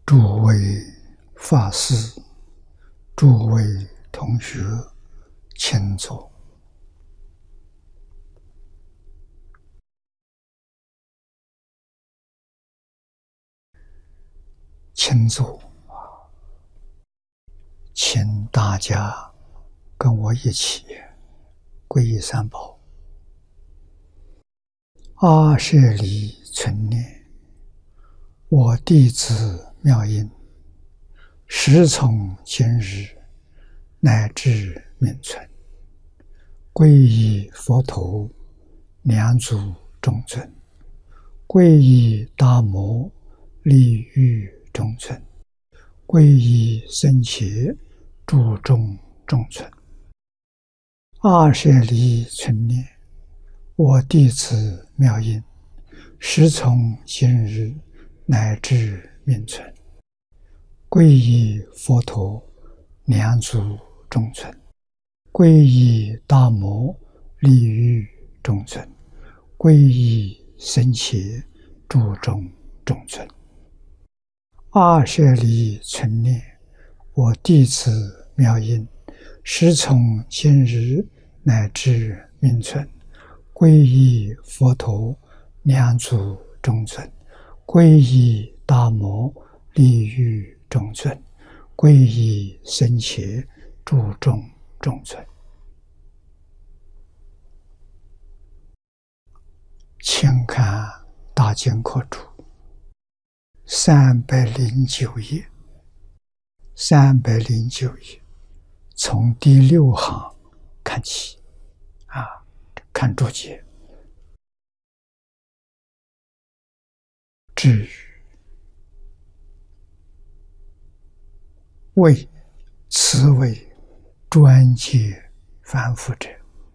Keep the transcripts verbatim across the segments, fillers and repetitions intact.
诸位法师、诸位同学，请坐。请坐，请大家跟我一起皈依三宝。阿舍离存念，我弟子妙音，时从今日乃至命存，皈依佛陀、两祖众尊，皈依大摩利欲众尊，皈依僧伽诸众众尊。阿舍离存念，我弟子妙音，时从今日乃至命存，皈依佛陀、两祖众尊，皈依大摩利欲众尊，皈依僧伽诸众众尊。阿舍离存念，我弟子妙音，时从今日乃至命存，皈依佛陀、两祖众尊，皈依大摩利欲众尊，皈依僧伽诸众众尊。请看大经课注三百零九页，三百零九页，从第六行看起，啊，看注解。至于为此为专解凡夫者，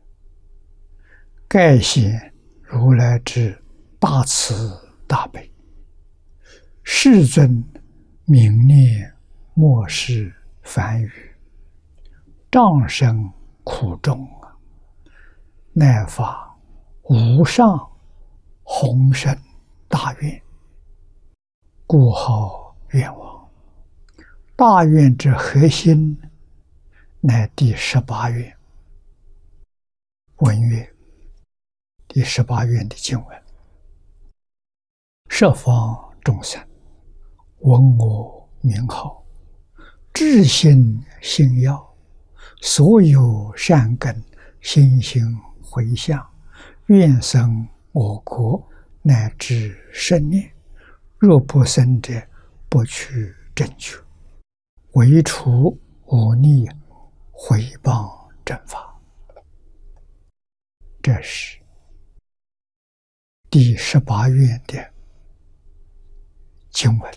盖显如来之大慈大悲，世尊明念末世凡语，障生苦众，乃发无上宏深大愿，故号愿王。大愿之核心乃第十八愿文愿，第十八愿的经文：十方众生闻我名号，至心信要，所有善根心行回向，愿生我国，乃至生念。若不生者，不取正觉，唯除忤逆毁谤正法。这是第十八愿的经文。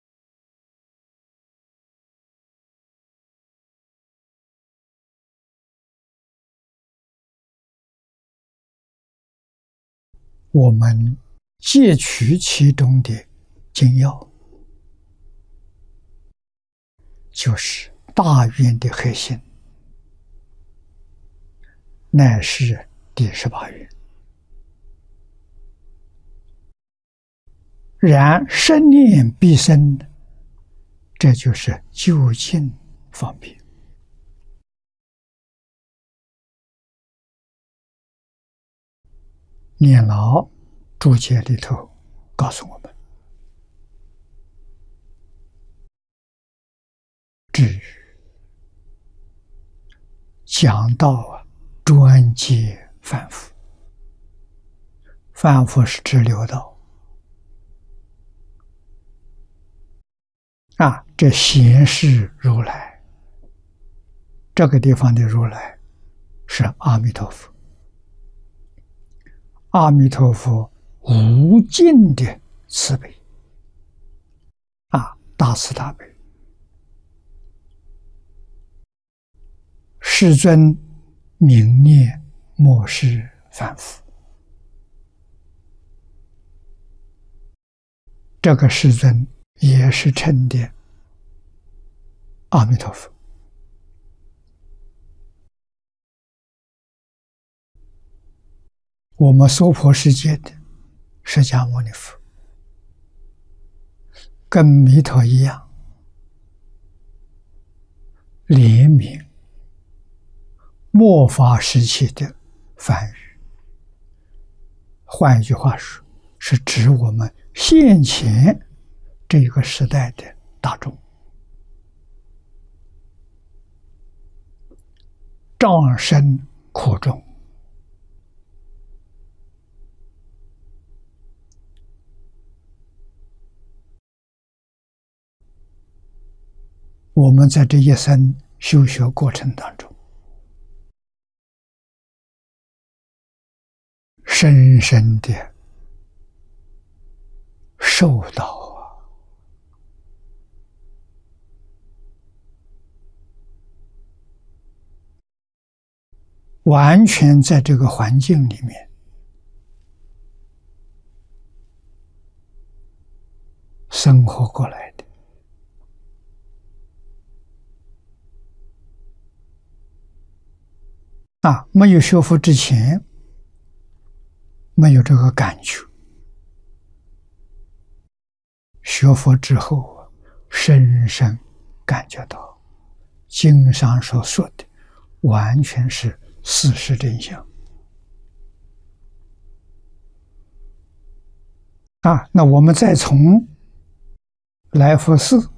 我们截取其中的精要，就是大愿的核心，乃是第十八愿。然生念必生，这就是究竟方便。念老注解里头告诉我们，至于讲到啊，专解凡夫，凡夫是指六道啊，这显示如来，这个地方的如来是阿弥陀佛。阿弥陀佛无尽的慈悲啊，大慈大悲。世尊明念末世凡夫，这个世尊也是称的阿弥陀佛。我们娑婆世界的释迦牟尼佛跟弥陀一样， 怜悯末法时期的梵语。换一句话说，是指我们现前这个时代的大众。障深苦重，我们在这一生修学过程当中，深深的受到啊，完全在这个环境里面生活过来的。啊，没有学佛之前，没有这个感觉；学佛之后，深深感觉到经上所说的完全是事实真相。啊，那我们再从来佛寺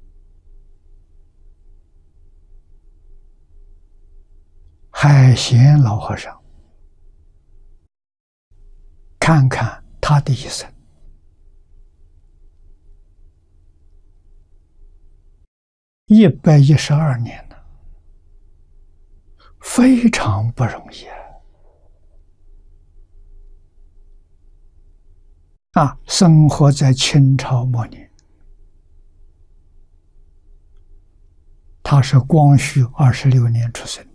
海贤老和尚看看他的一生，一百一十二年了，非常不容易啊！啊，生活在清朝末年，他是光绪二十六年出生。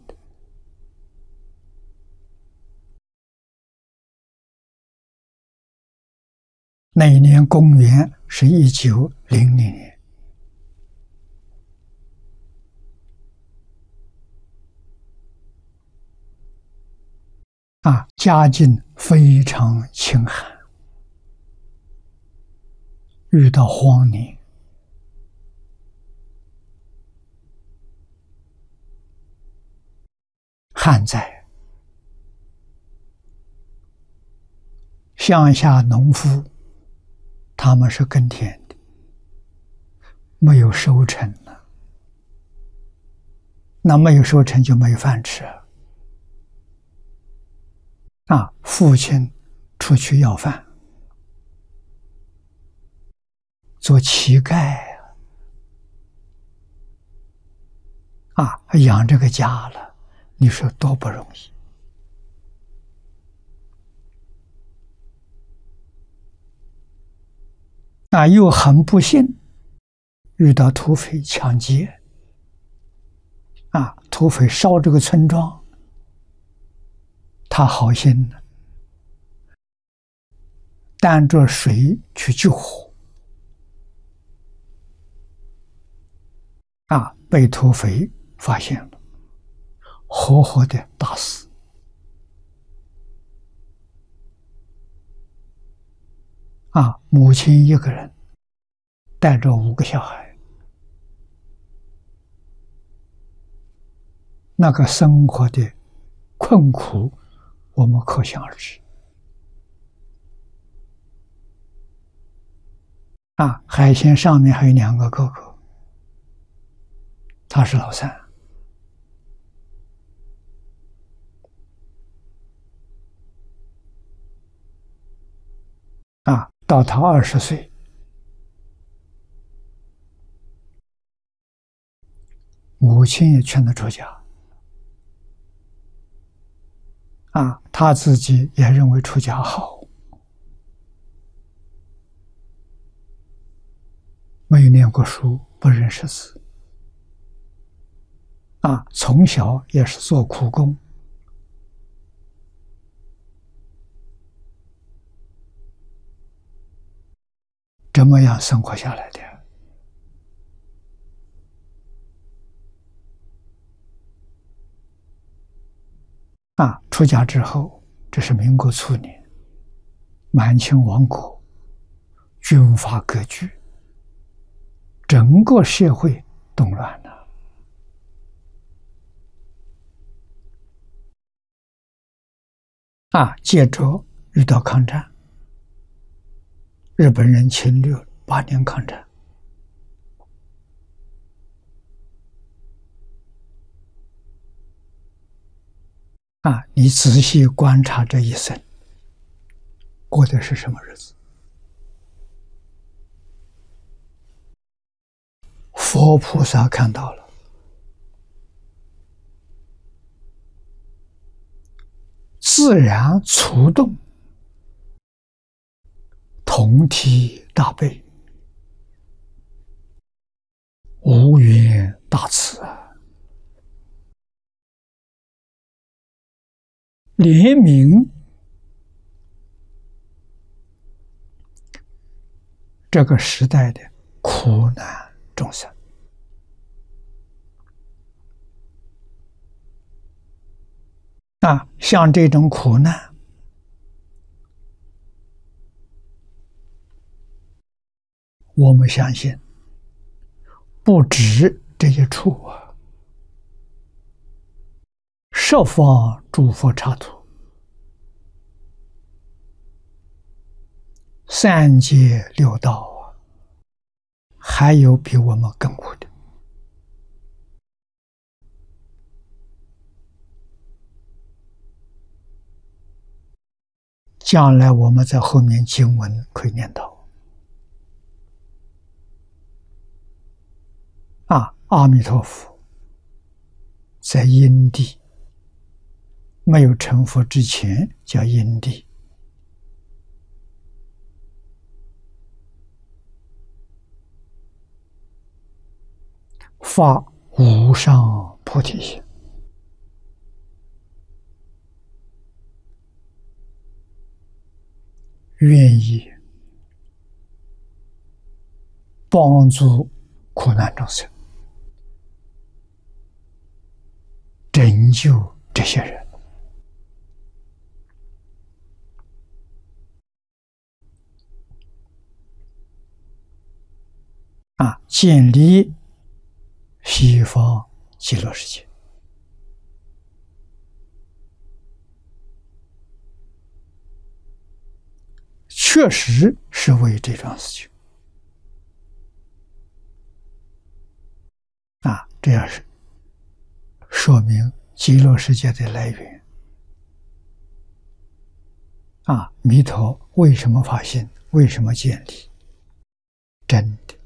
那一年公元是一九零零年，啊，家境非常清寒，遇到荒年，旱灾，乡下农夫他们是耕田的，没有收成了，那没有收成就没有饭吃啊！父亲出去要饭，做乞丐啊，养这个家了，你说多不容易。那又很不幸，遇到土匪抢劫，啊，土匪烧这个村庄，他好心呢，担着水去救火，啊，被土匪发现了，活活的打死。啊，母亲一个人带着五个小孩，那个生活的困苦，我们可想而知。啊，海贤上面还有两个哥哥，他是老三。啊，到他二十岁，母亲也劝他出家。啊，他自己也认为出家好，没有念过书，不认识字。啊，从小也是做苦工。这么样生活下来的。啊，出家之后，这是民国初年，满清亡国，军阀割据，整个社会动乱了。 啊，接着遇到抗战，日本人侵略八年抗战，啊，你仔细观察这一生，过的是什么日子？佛菩萨看到了，自然触动同体大悲，无缘大慈啊！怜悯这个时代的苦难众生。啊，像这种苦难，我们相信不止这一处啊，十方诸佛刹土，三界六道啊，还有比我们更苦的。将来我们在后面经文可以念到啊，阿弥陀佛在因地，没有成佛之前叫因地，发无上菩提心，愿意帮助苦难众生，拯救这些人啊，建立西方极乐世界。确实是为这桩事情啊，这样是说明极乐世界的来源啊。弥陀为什么发心？为什么建立？真的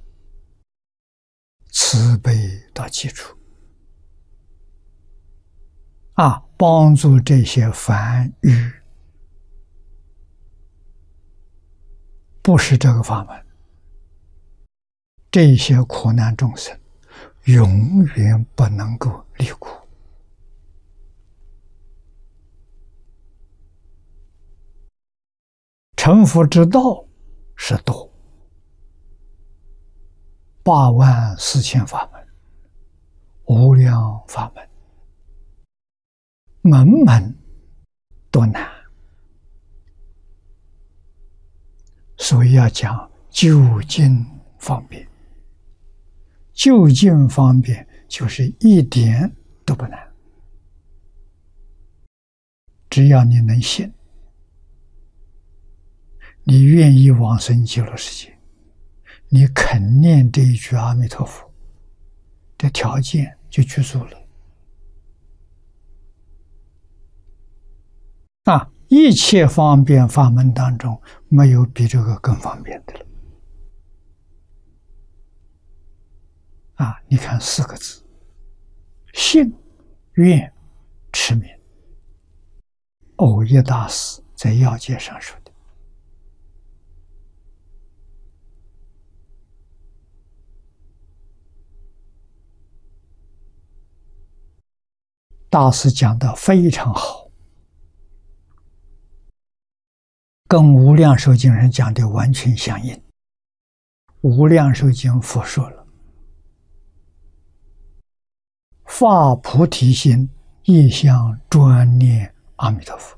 慈悲到基础啊，帮助这些凡愚，不是这个法门，这些苦难众生永远不能够离苦。成佛之道是多，八万四千法门，无量法门，门门都难，所以要讲究竟方便。究竟方便就是一点都不难，只要你能信，你愿意往生极乐世界，你肯念这一句阿弥陀佛，这条件就具足了。啊，一切方便法门当中，没有比这个更方便的了。啊，你看四个字：信、愿、持名。藕益大师在要解上说的。大师讲的非常好，跟无量寿经上讲的完全相应。无量寿经佛说了，发菩提心，一向专念阿弥陀佛，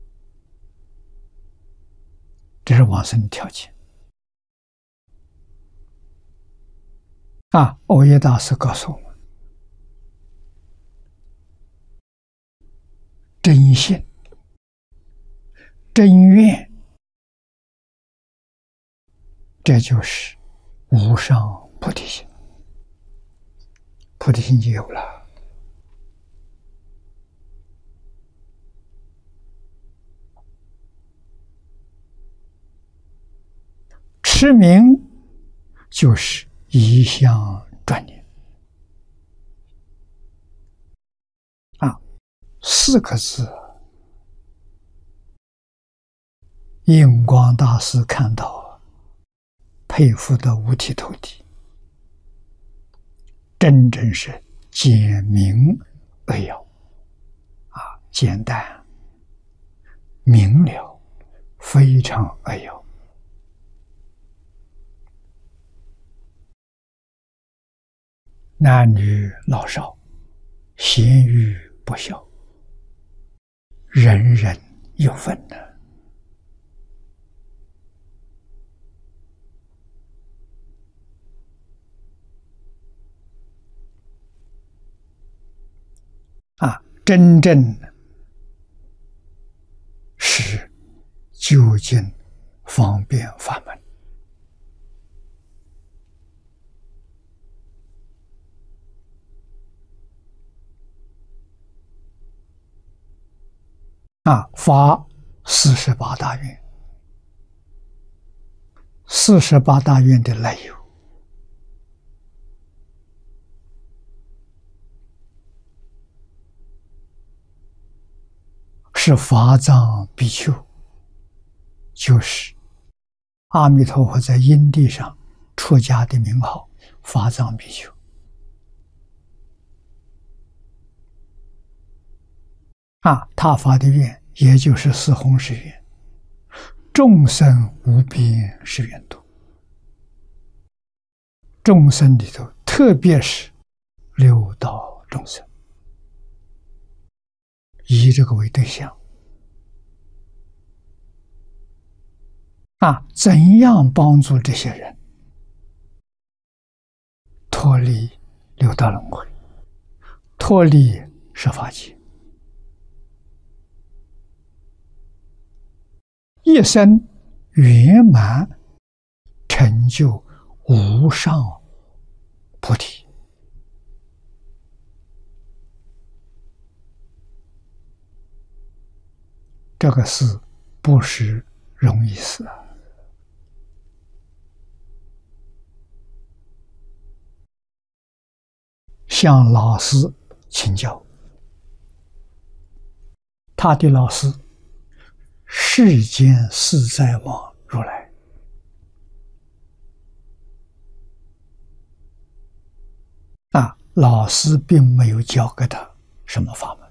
这是往生的条件。啊，藕益大师告诉我们，真信真愿，这就是无上菩提心，菩提心就有了。持名就是一向专念啊，四个字，印光大师看到，佩服得五体投地，真正是简明扼要啊，简单明了，非常扼要。男女老少，贤愚不肖，人人有份的。啊，真正是究竟方便法门。啊，发四十八大愿，四十八大愿的来由，是法藏比丘，就是阿弥陀佛在因地上出家的名号，法藏比丘。啊，他发的愿也就是四弘誓愿，众生无边誓愿度。众生里头，特别是六道众生，以这个为对象。啊，怎样帮助这些人脱离六道轮回，脱离十法界？一生圆满成就无上菩提，这个事不是容易事啊！向老师请教，他的老师世间自在王如来。啊，老师并没有教给他什么法门，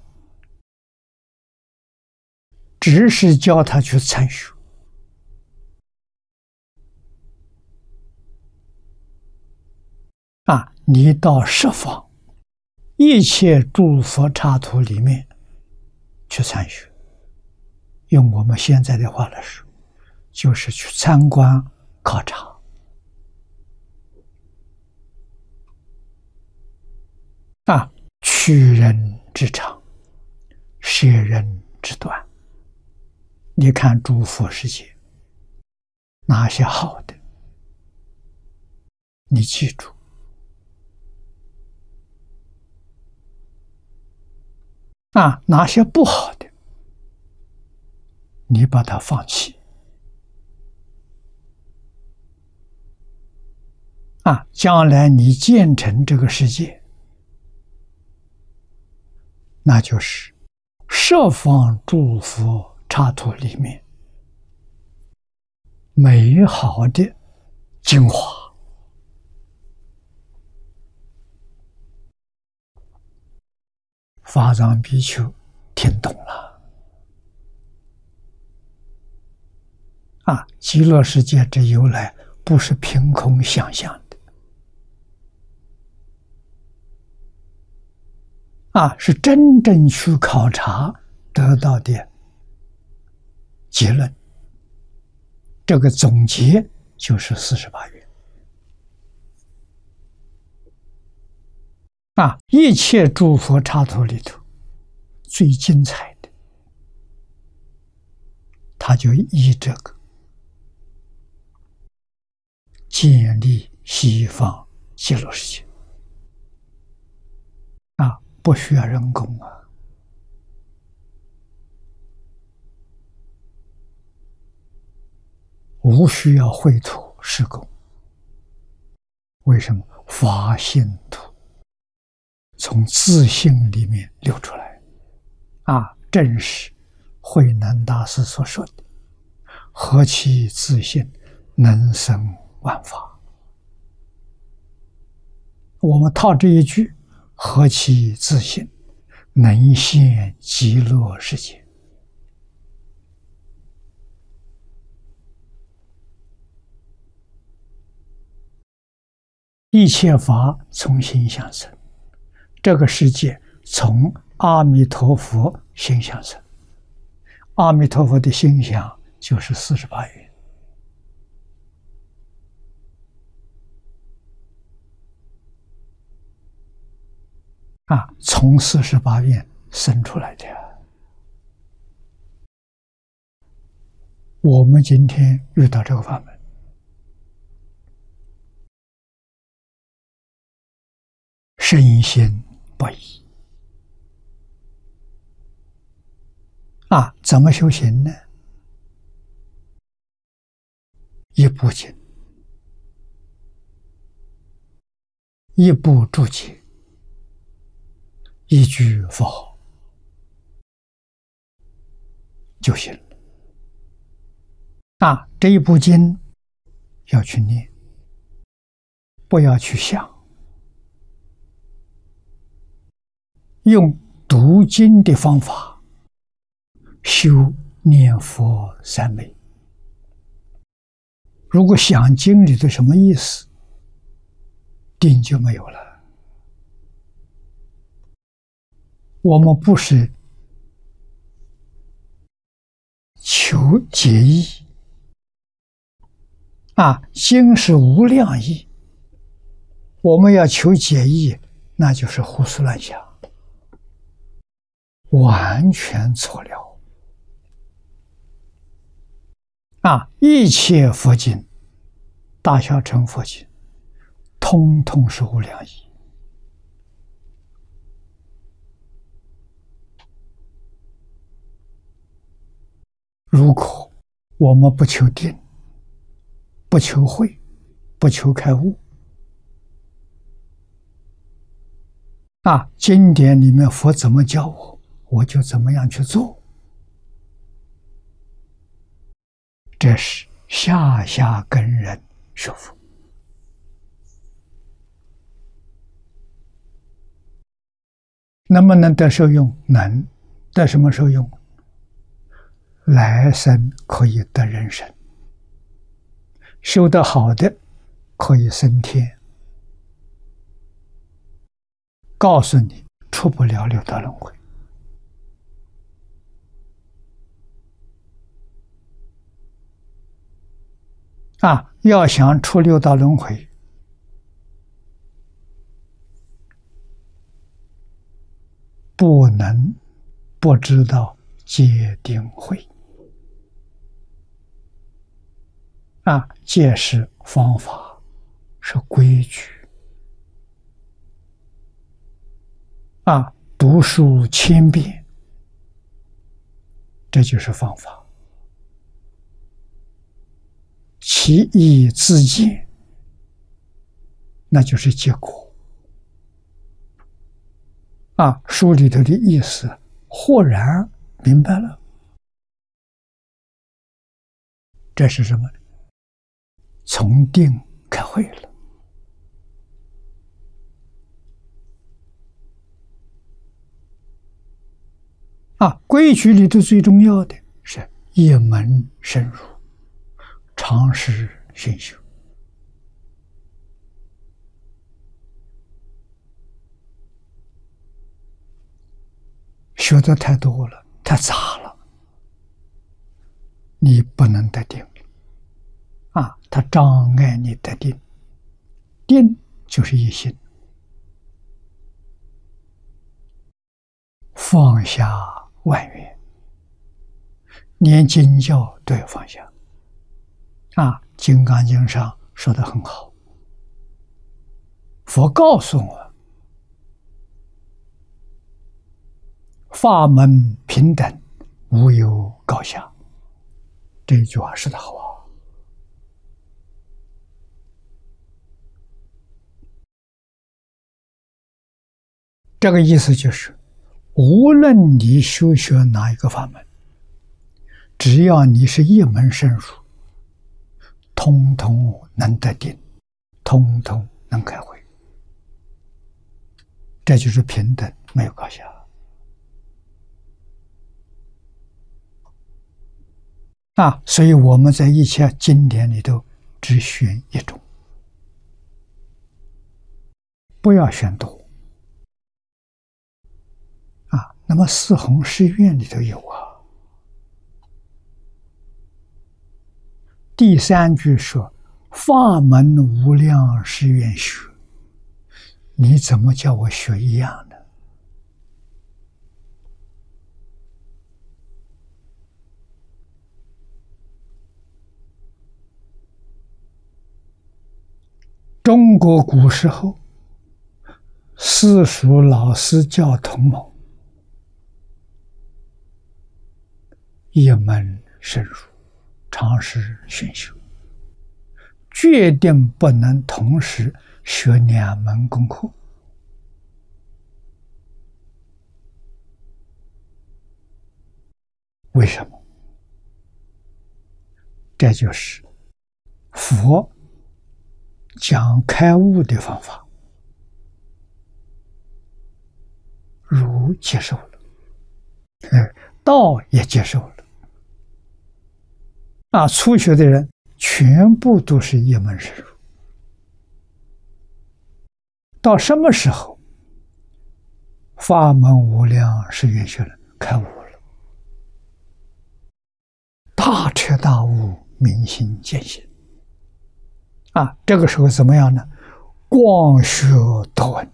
只是教他去参学。啊，你到十方一切诸佛刹土里面去参学。用我们现在的话来说，就是去参观考察。啊，取人之长，舍人之短。你看诸佛世界，哪些好的，你记住；啊，哪些不好的，你把它放弃。啊，将来你建成这个世界，那就是十方诸佛刹土里面美好的精华。法藏比丘听懂了。啊，极乐世界之由来不是凭空想象的，啊，是真正去考察得到的结论。这个总结就是四十八愿。啊，一切诸佛刹土里头最精彩的， 他就依这个建立西方极乐世界啊，不需要人工啊。无需要绘图施工，为什么？法性土从自性里面流出来啊，正是慧能大师所说的“何其自性，能生万法”。我们套这一句“何其自性，能现极乐世界”。一切法从心想生，这个世界从阿弥陀佛心想生。阿弥陀佛的心想就是四十八愿啊，从四十八愿生出来的。我们今天遇到这个法门，深信不疑啊！怎么修行呢？一部经，一部注解，一句佛号就行了啊！这一部经要去念，不要去想。用读经的方法修念佛三昧。如果想经里的什么意思，定就没有了。我们不是求解义啊，经是无量义，我们要求解义，那就是胡思乱想，完全错了啊！一切佛经，大小乘佛经，通通是无量义。如果我们不求定，不求慧，不求开悟啊，经典里面佛怎么教我，我就怎么样去做，这是下下根人学佛。能不能得受用？能。得什么受用？来生可以得人身，修得好的可以升天。告诉你，出不了六道轮回啊！要想出六道轮回，不能不知道戒定慧啊！戒是方法，是规矩啊！读书千遍，这就是方法。其义自见，那就是结果啊！书里头的意思豁然明白了，这是什么？从定开慧了啊！规矩里头最重要的是一门深入，常识熏修。学的太多了，太杂了，你不能得定啊！它障碍你得定。定就是一心，放下万缘， 连经教都要放下。啊，《金刚经》上说得很好，佛告诉我，法门平等，无有高下。这一句话说得好啊！这个意思就是，无论你修学哪一个法门，只要你是一门深入，通通能得定，通通能开慧。这就是平等，没有高下。啊，所以我们在一切经典里头只选一种，不要选多。啊，那么四弘誓愿里头有啊。第三句说：“法门无量誓愿学。”你怎么叫我学一样的？中国古时候，私塾老师教同盟，一门深入，常识熏修，决定不能同时学两门功课。为什么？这就是佛讲开悟的方法，儒接受了，道也接受了。啊，初学的人全部都是一门深入。到什么时候法门无量誓愿学人开悟了，大彻大悟，明心见性。啊，这个时候怎么样呢？光学多闻。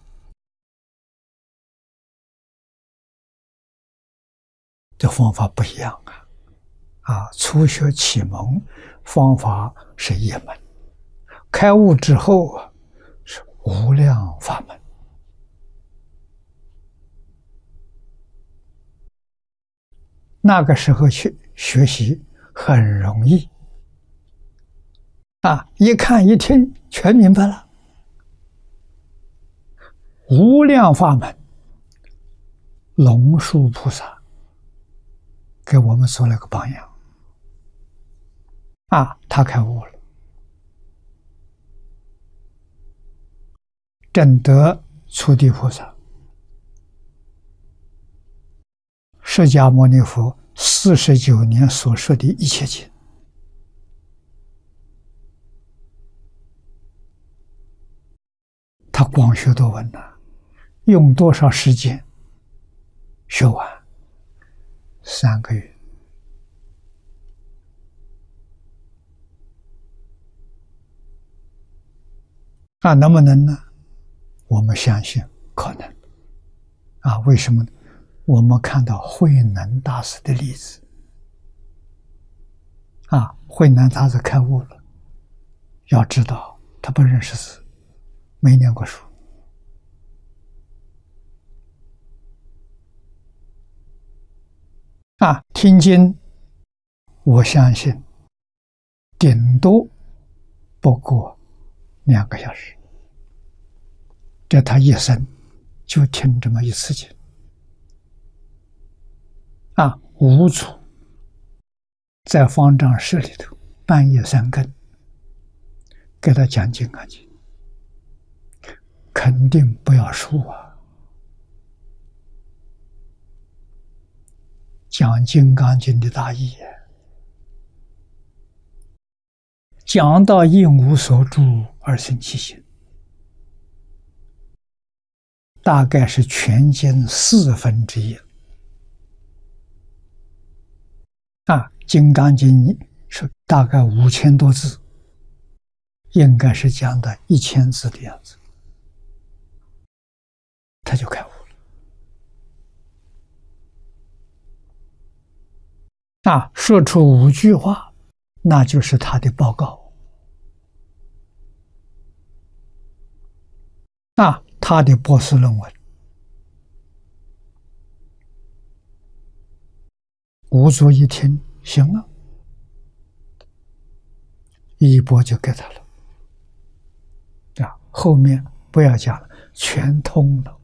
这方法不一样啊！啊，初学启蒙方法是一门，开悟之后啊是无量法门。那个时候去学习很容易啊，一看一听全明白了。无量法门，龙树菩萨给我们做了个榜样啊，他开悟了。正德初地菩萨，释迦牟尼佛四十九年所说的一切经，他光学多闻呐，用多少时间学完？三个月。啊，能不能呢？我们相信可能。啊，为什么呢？我们看到慧能大师的例子。啊，慧能大师开悟了，要知道他不认识字，没念过书。啊，听经，我相信顶多不过两个小时，这他一生就听这么一次经。啊，五祖在方丈室里头半夜三更给他讲《金刚经》，肯定不要输啊！讲《金刚经》的大义，讲到应无所住而生其心，大概是全经四分之一。啊，《金刚经》是大概五千多字，应该是讲的一千字的样子，他就开悟了。 啊，说出五句话，那就是他的报告。啊，他的博士论文，五祖一听，行了，一钵就给他了。啊，后面不要讲了，全通了。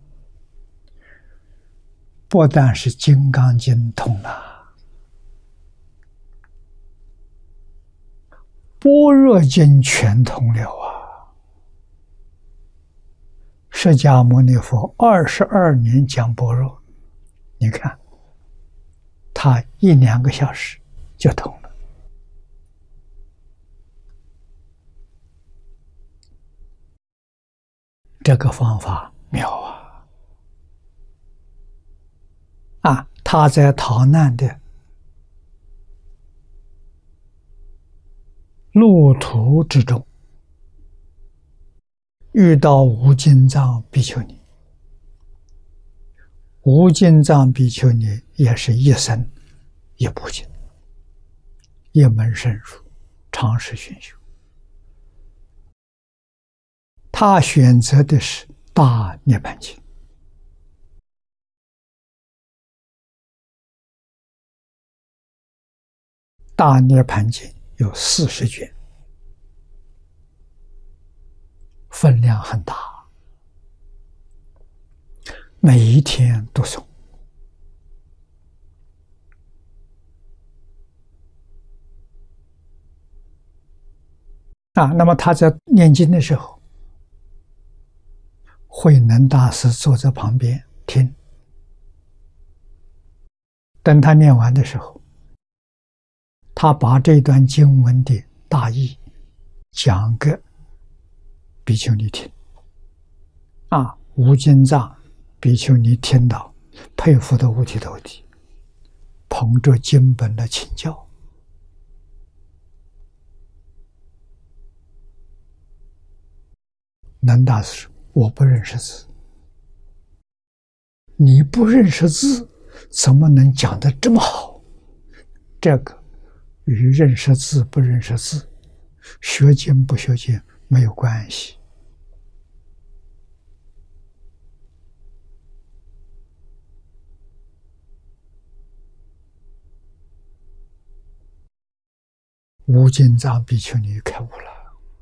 不但是《金刚经》通了，《般若经》全通了啊！释迦牟尼佛二十二年讲般若，你看，他一两个小时就通了。这个方法妙啊！啊，他在逃难的路途之中，遇到无尽藏比丘尼。无尽藏比丘尼也是一生一部经，一门深入，长时熏修。他选择的是大涅槃经。大涅槃经有四十卷，分量很大，每一天读诵。啊，那么他在念经的时候，慧能大师坐在旁边听。等他念完的时候，他把这段经文的大意讲给比丘尼听。啊，无尽藏比丘尼听到，佩服得五体投地，捧着经本来请教。能大师说：“我不认识字。”你不认识字，怎么能讲得这么好？这个与认识字不认识字、学经不学经没有关系。无尽藏比丘尼开悟了。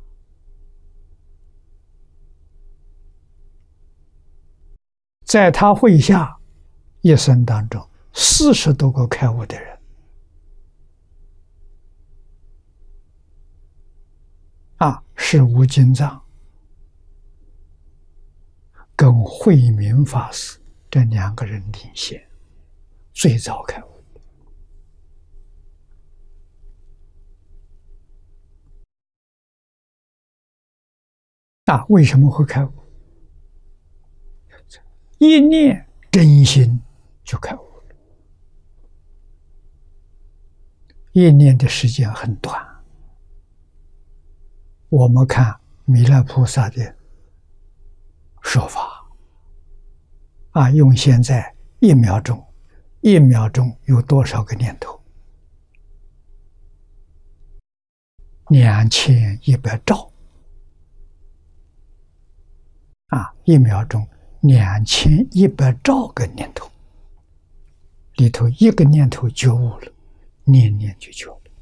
在他会下一生当中，四十多个开悟的人，啊，是无尽藏跟慧明法师这两个人领先，最早开悟。啊，为什么会开悟？一念真心就开悟了。一念的时间很短。我们看弥勒菩萨的说法，啊，用现在一秒钟，一秒钟有多少个念头？两千一百兆。啊，一秒钟两千一百兆个念头，里头一个念头觉悟了，念念就觉了。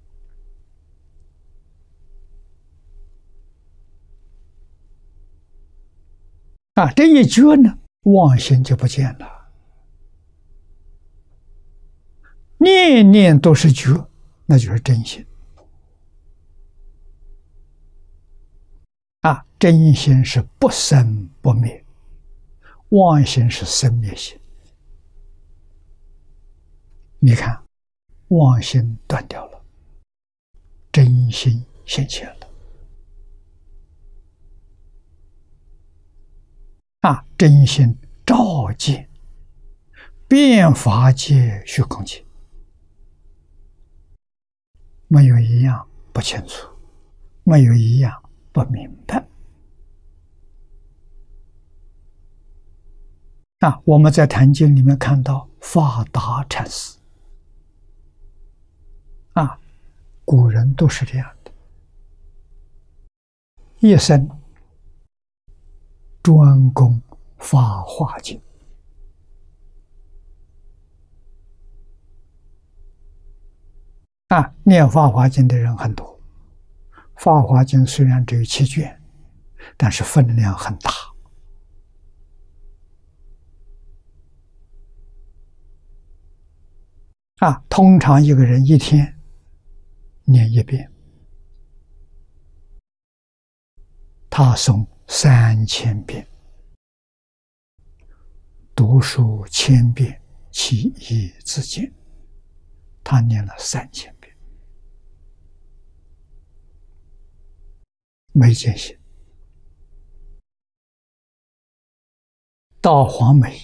啊，这一觉呢，妄心就不见了，念念都是觉，那就是真心。啊，真心是不生不灭，妄心是生灭心。你看，妄心断掉了，真心现前了。啊，真心照见遍法界虚空界，没有一样不清楚，没有一样不明白。啊，我们在《坛经》里面看到法达禅师， 啊，古人都是这样的，一生专攻法华经。啊，念法华经的人很多。法华经虽然只有七卷，但是分量很大。啊，通常一个人一天念一遍，他诵三千遍，读书千遍，其义自见。他念了三千遍，没见性。到黄梅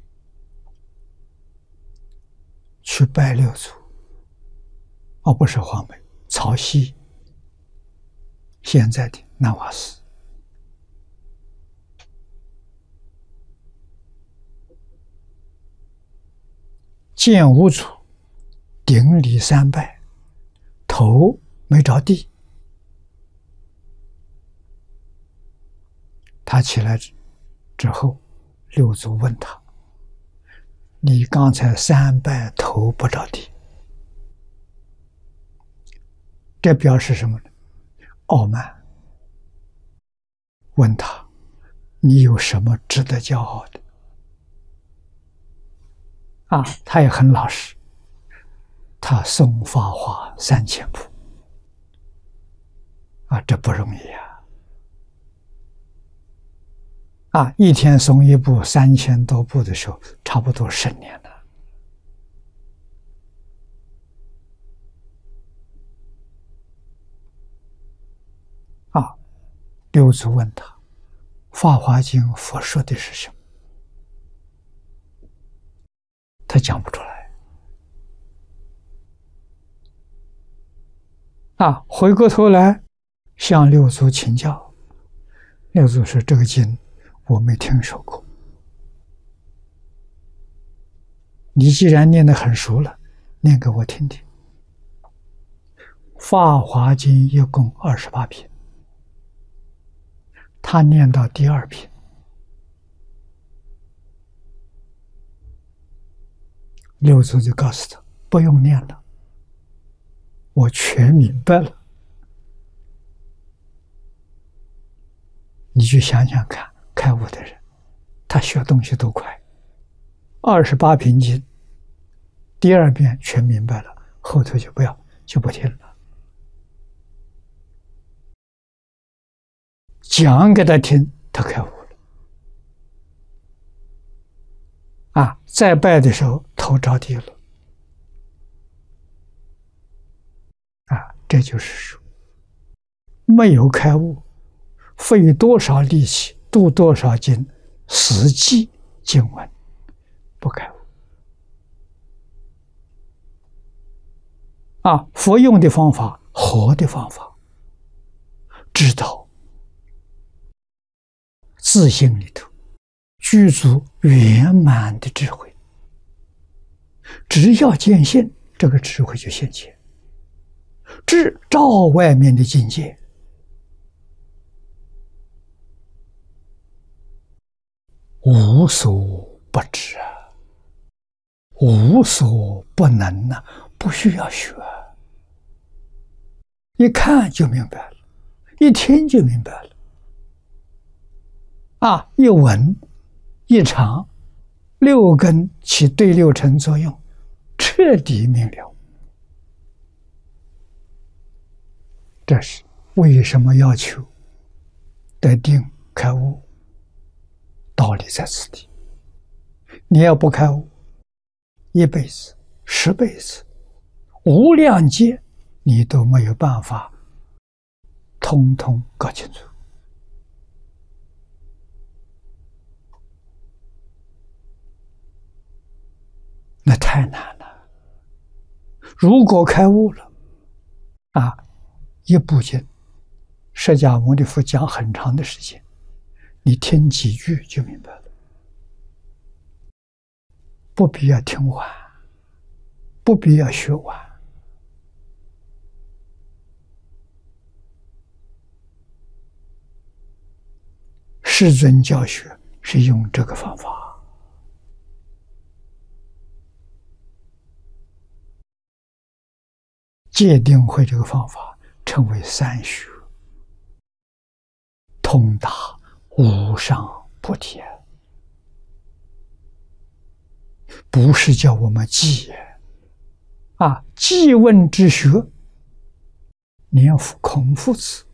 去拜六祖，哦，不是黄梅，曹溪，现在的南华寺。见五祖，顶礼三拜，头没着地。他起来之后，六祖问他：“你刚才三拜头不着地，这表示什么呢？傲慢。”问他：“你有什么值得骄傲的？”啊，他也很老实，他诵法华三千部，啊，这不容易呀！啊，一天诵一部，三千多部的时候，差不多十年了。啊，六祖问他，《法华经》佛说的是什么？他讲不出来。啊，回过头来向六祖请教，六祖说：“这个经我没听说过，你既然念得很熟了，念给我听听。”《法华经》一共二十八篇，他念到第二篇，六祖就告诉他不用念了，我全明白了。你去想想看，开悟的人他学东西多快，二十八篇经第二遍全明白了，后头就不要就不听了，讲给他听，他开悟了。啊，再拜的时候头着地了。啊，这就是说，没有开悟，费多少力气，读多少经，死记经文，不开悟。啊，佛用的方法，活的方法，知道自性里头具足圆满的智慧，只要见性，这个智慧就现前，智照外面的境界，无所不知啊，无所不能啊，不需要学，一看就明白了，一听就明白了。啊，一闻一尝，六根起对六尘作用，彻底明了。这是为什么要求得定开悟，道理在此地。你要不开悟，一辈子、十辈子、无量劫，你都没有办法通通搞清楚。那太难了。如果开悟了，啊，一部经，释迦牟尼佛讲很长的时间，你听几句就明白了，不必要听完，不必要学完。 世尊教学是用这个方法。戒定慧这个方法称为三学，通达无上菩提，不是叫我们记啊！记问之学，连孔夫子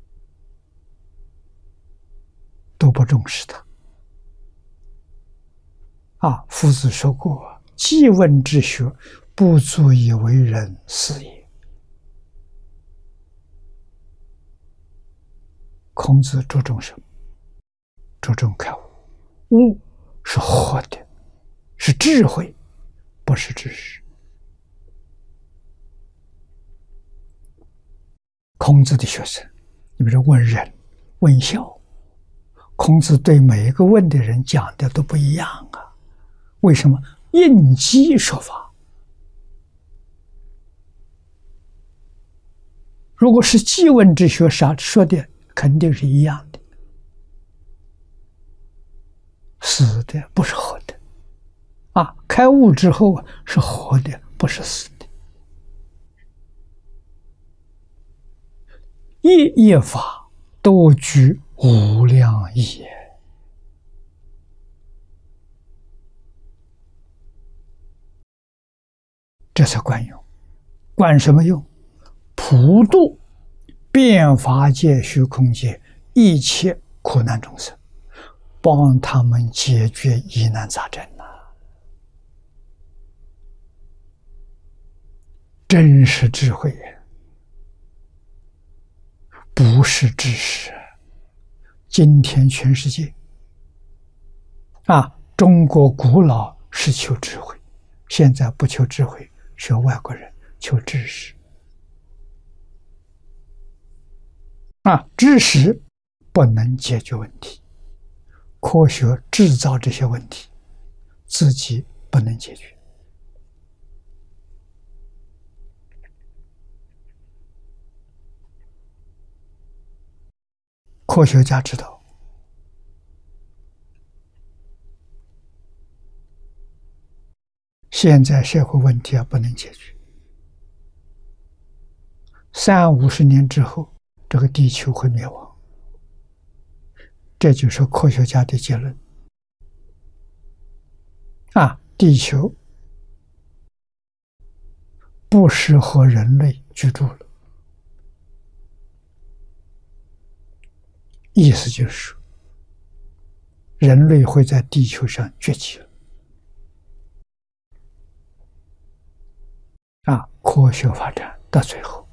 都不重视它啊！夫子说过：“记问之学，不足以为人师也。”孔子注重什么？注重开悟。悟是活的，是智慧，不是知识。孔子的学生，你比如说问仁、问孝，孔子对每一个问的人讲的都不一样啊。为什么？应机说法。如果是记问之学，啥说的肯定是一样的，死的不是活的啊！开悟之后啊，是活的，不是死的。一一法都具无量义，这才管用。管什么用？普度遍法界、虚空界一切苦难众生，帮他们解决疑难杂症呐、啊！真实智慧，不是知识。今天全世界啊，中国古老是求智慧，现在不求智慧，学外国人求知识。啊，知识不能解决问题，科学制造这些问题，自己不能解决。科学家知道，现在社会问题啊不能解决，三五十年之后，这个地球会灭亡。这就是科学家的结论啊！地球不适合人类居住了，意思就是人类会在地球上崛起了啊！科学发展到最后，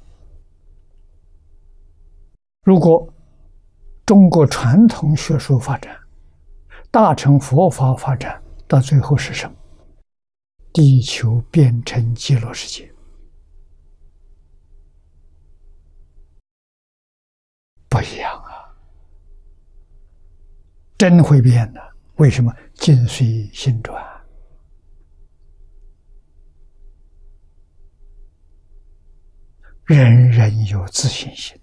如果中国传统学术发展，大乘佛法发展，到最后是什么？地球变成极乐世界，不一样啊！真会变的。为什么？境随心转。人人有自信心。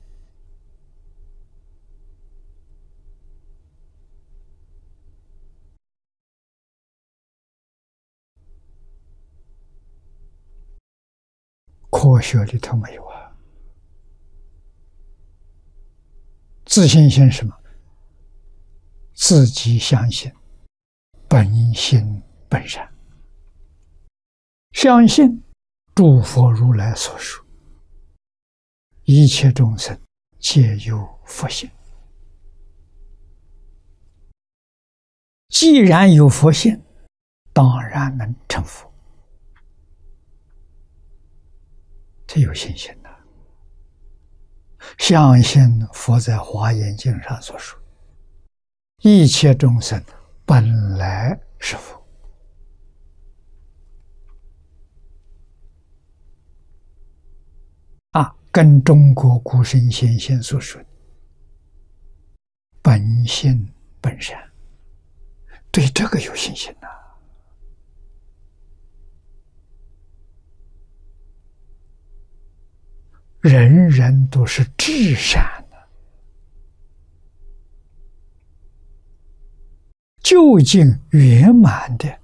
科学里头没有啊。自信心是什么？自己相信本心本善，相信诸佛如来所说，一切众生皆有佛性。既然有佛性，当然能成佛。这有信心的，相信佛在《华严经》上所说，一切众生本来是佛。啊，跟中国古圣先贤所说的本性本善，对这个有信心呐、啊。人人都是至善的， 究竟圆满的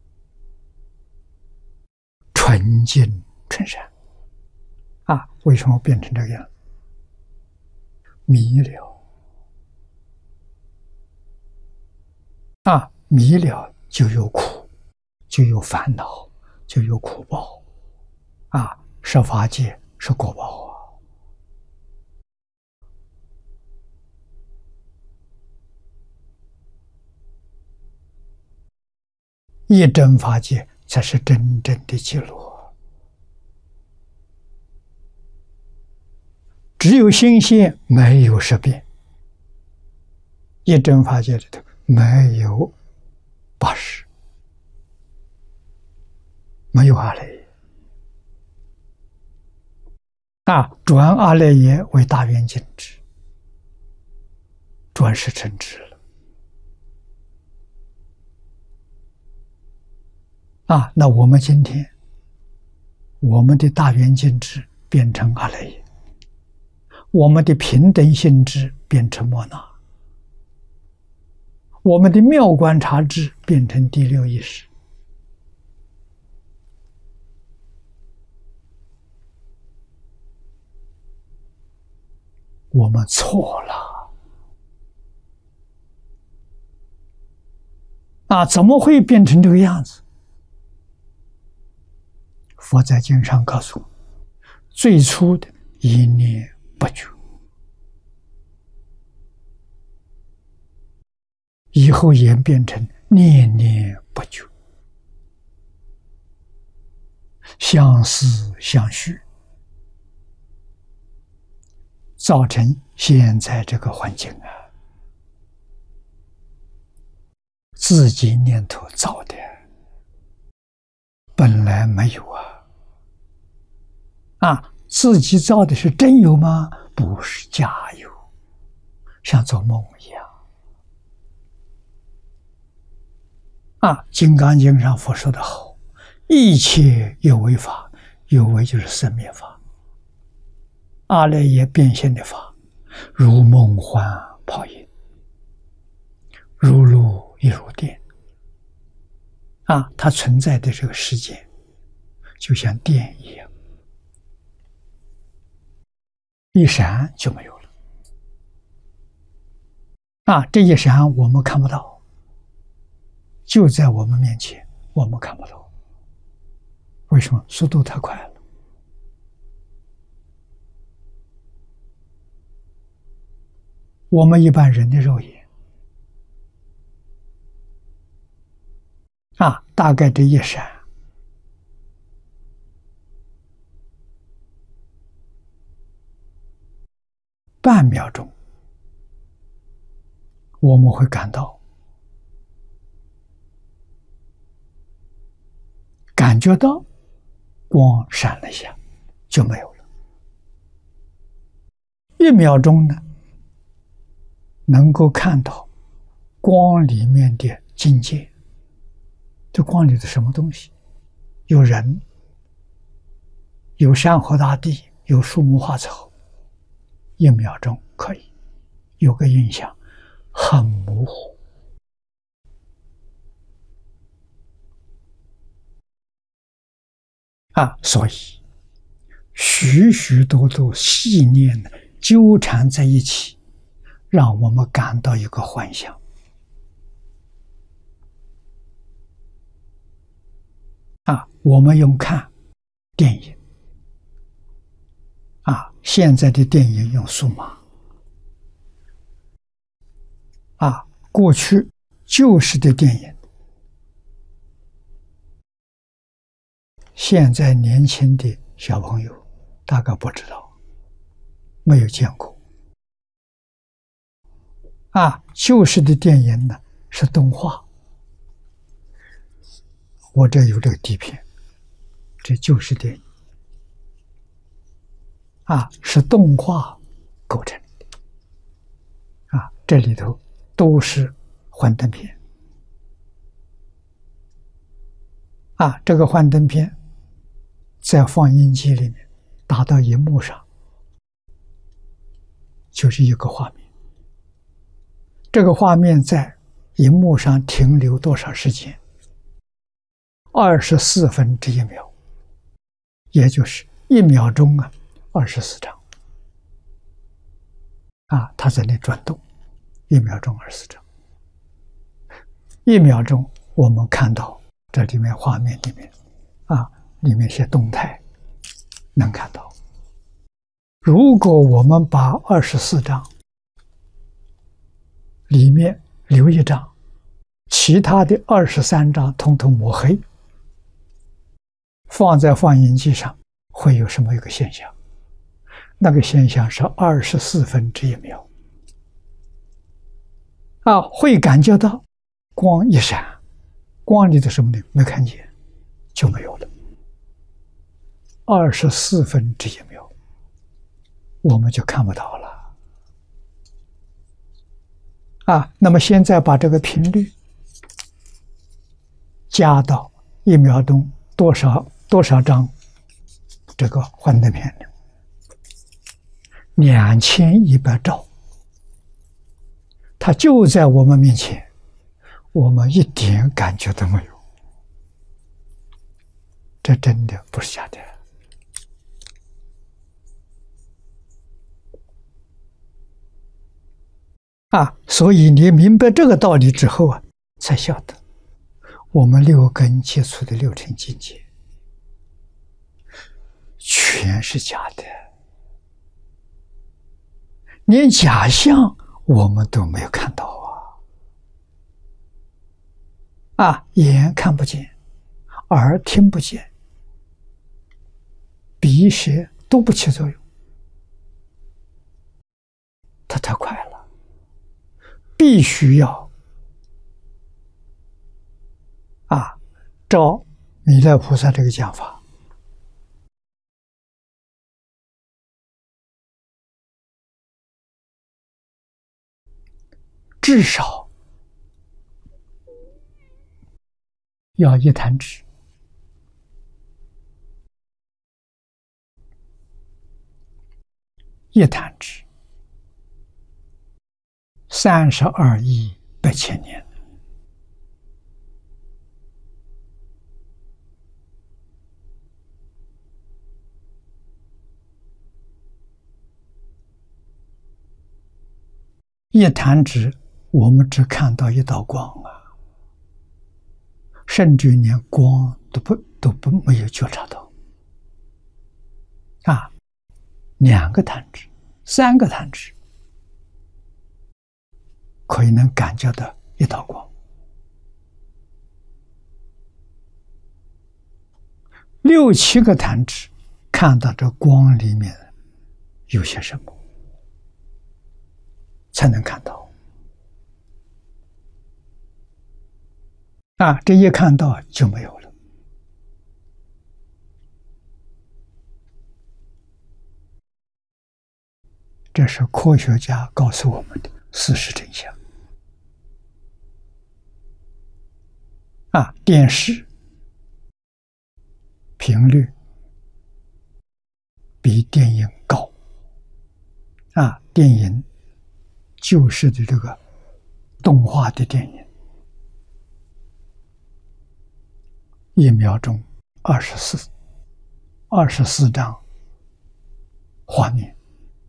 纯净纯善啊！为什么变成这个样？迷了啊！迷了就有苦，就有烦恼，就有苦报啊！十法界是果报啊！一真法界才是真正的极乐。只有心性，没有识别。一真法界里头没有八识，没有阿赖耶啊！转阿赖耶为大圆镜智，转世成智了啊！那我们今天，我们的大圆镜智变成阿赖耶，我们的平等性智变成莫那，我们的妙观察智变成第六意识。我们错了啊！怎么会变成这个样子？佛在经上告诉我，最初的一念不觉，以后演变成念念不觉，相思相续，造成现在这个环境啊，自己念头造的，本来没有啊。啊，自己造的是真有吗？不是假有，像做梦一样。啊，《金刚经》上佛说的好，一切有为法，有为就是生灭法，阿赖耶变现的法，如梦幻泡影，如露亦如电。啊，它存在的这个世界，就像电一样。一闪就没有了啊！这一闪我们看不到，就在我们面前，我们看不到。为什么？速度太快了。我们一般人的肉眼啊，大概这一闪，半秒钟，我们会感到、感觉到光闪了一下，就没有了。一秒钟呢，能够看到光里面的境界。这光里的什么东西？有人，有山河大地，有树木花草。一秒钟可以有个印象，很模糊啊，所以许许多多细念纠缠在一起，让我们感到一个幻想啊。我们用看电影啊，现在的电影用数码啊，过去旧式的电影，现在年轻的小朋友大概不知道，没有见过啊。旧式的电影呢是动画，我这有这个底片，这旧式电影啊，是动画构成的啊，这里头都是幻灯片啊，这个幻灯片在放映机里面打到荧幕上，就是一个画面。这个画面在荧幕上停留多少时间？二十四分之一秒，也就是一秒钟啊，二十四张。啊，它在那转动，一秒钟二十四张。一秒钟，我们看到这里面画面里面，啊，里面一些动态，能看到。如果我们把二十四张里面留一张，其他的二十三张统统抹黑，放在放映机上，会有什么一个现象？那个现象是二十四分之一秒，啊，会感觉到光一闪，光里的什么呢？没看见，就没有了。二十四分之一秒，我们就看不到了。啊，那么现在把这个频率加到一秒钟多少多少张这个幻灯片呢？两千一百兆，它就在我们面前，我们一点感觉都没有。这真的不是假的。啊，所以你明白这个道理之后啊，才晓得我们六根接触的六尘境界全是假的，连假象我们都没有看到啊！啊，眼看不见，耳听不见，鼻舌都不起作用，它太快了。必须要啊，照弥勒菩萨这个讲法，至少要一弹指，一弹指。三十二亿八千年，一弹指，我们只看到一道光啊，甚至连光都不都不没有觉察到啊！两个弹指，三个弹指。可以能感觉到一道光，六七个弹指看到这光里面有些什么，才能看到。啊，这一看到就没有了。这是科学家告诉我们的事实真相。啊，电视频率比电影高。啊，电影就是的这个动画的电影，一秒钟二十四二十四张画面，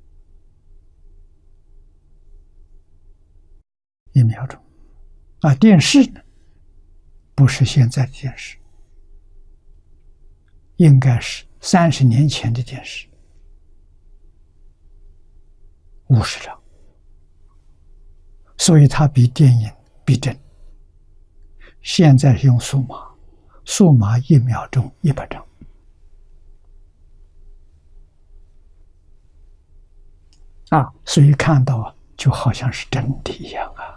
一秒钟。啊，电视呢？不是现在的电视，应该是三十年前的电视，五十张，所以它比电影逼真。现在用数码，数码一秒钟一百张，啊，所以看到啊，就好像是真的一样啊。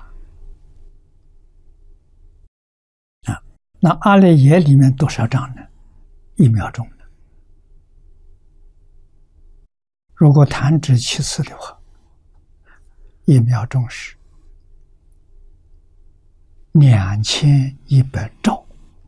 那阿赖耶里面多少张呢？一秒钟呢？如果弹指七次的话，一秒钟是两千一百兆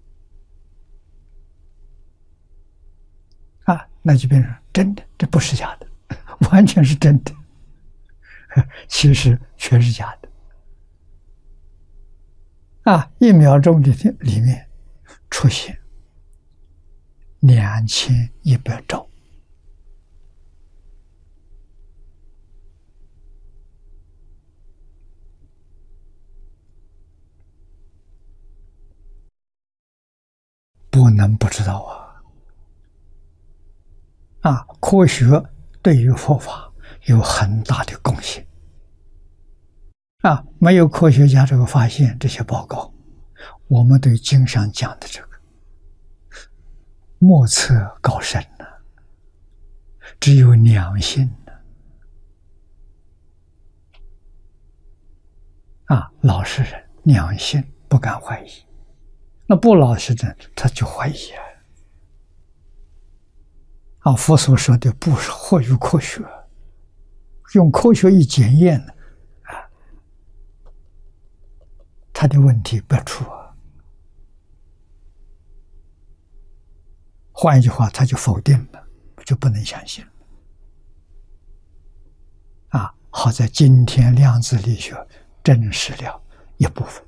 啊，那就变成真的，这不是假的，完全是真的。其实全是假的。 啊，一秒钟里里面出现两千一百兆。不能不知道啊！啊，科学对于佛法有很大的贡献啊！没有科学家这个发现，这些报告，我们对经上讲的这个莫测高深呢、啊，只有良心呢、啊。啊，老实人良心不敢怀疑。那不老实的，他就怀疑啊！啊，佛所说的不是惑于科学，用科学一检验啊，他的问题不出啊。换一句话，他就否定了，就不能相信了。啊，好在今天量子力学证实了一部分。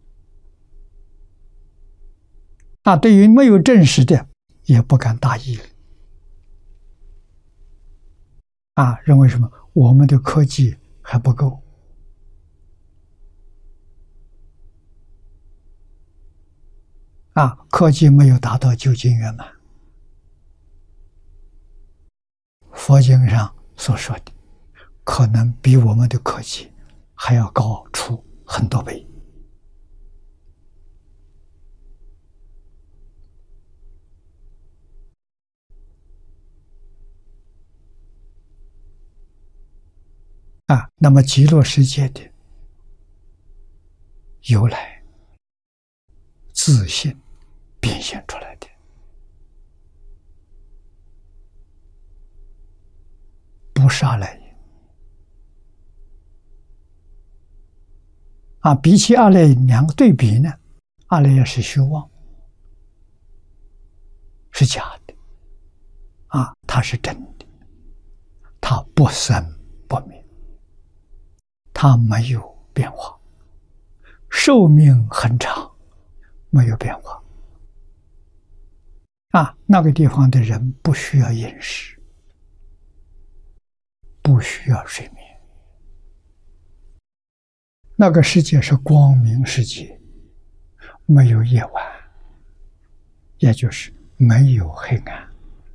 啊，对于没有证实的，也不敢大意了。啊，认为什么？我们的科技还不够。啊，科技没有达到究竟圆满。佛经上所说的，可能比我们的科技还要高出很多倍。啊，那么极乐世界的由来，自性变现出来的。不是阿赖耶。啊，比起阿赖耶两个对比呢，阿赖耶是虚妄，是假的，啊，它是真的，它不生不灭，它没有变化，寿命很长，没有变化。啊，那个地方的人不需要饮食，不需要睡眠。那个世界是光明世界，没有夜晚，也就是没有黑暗。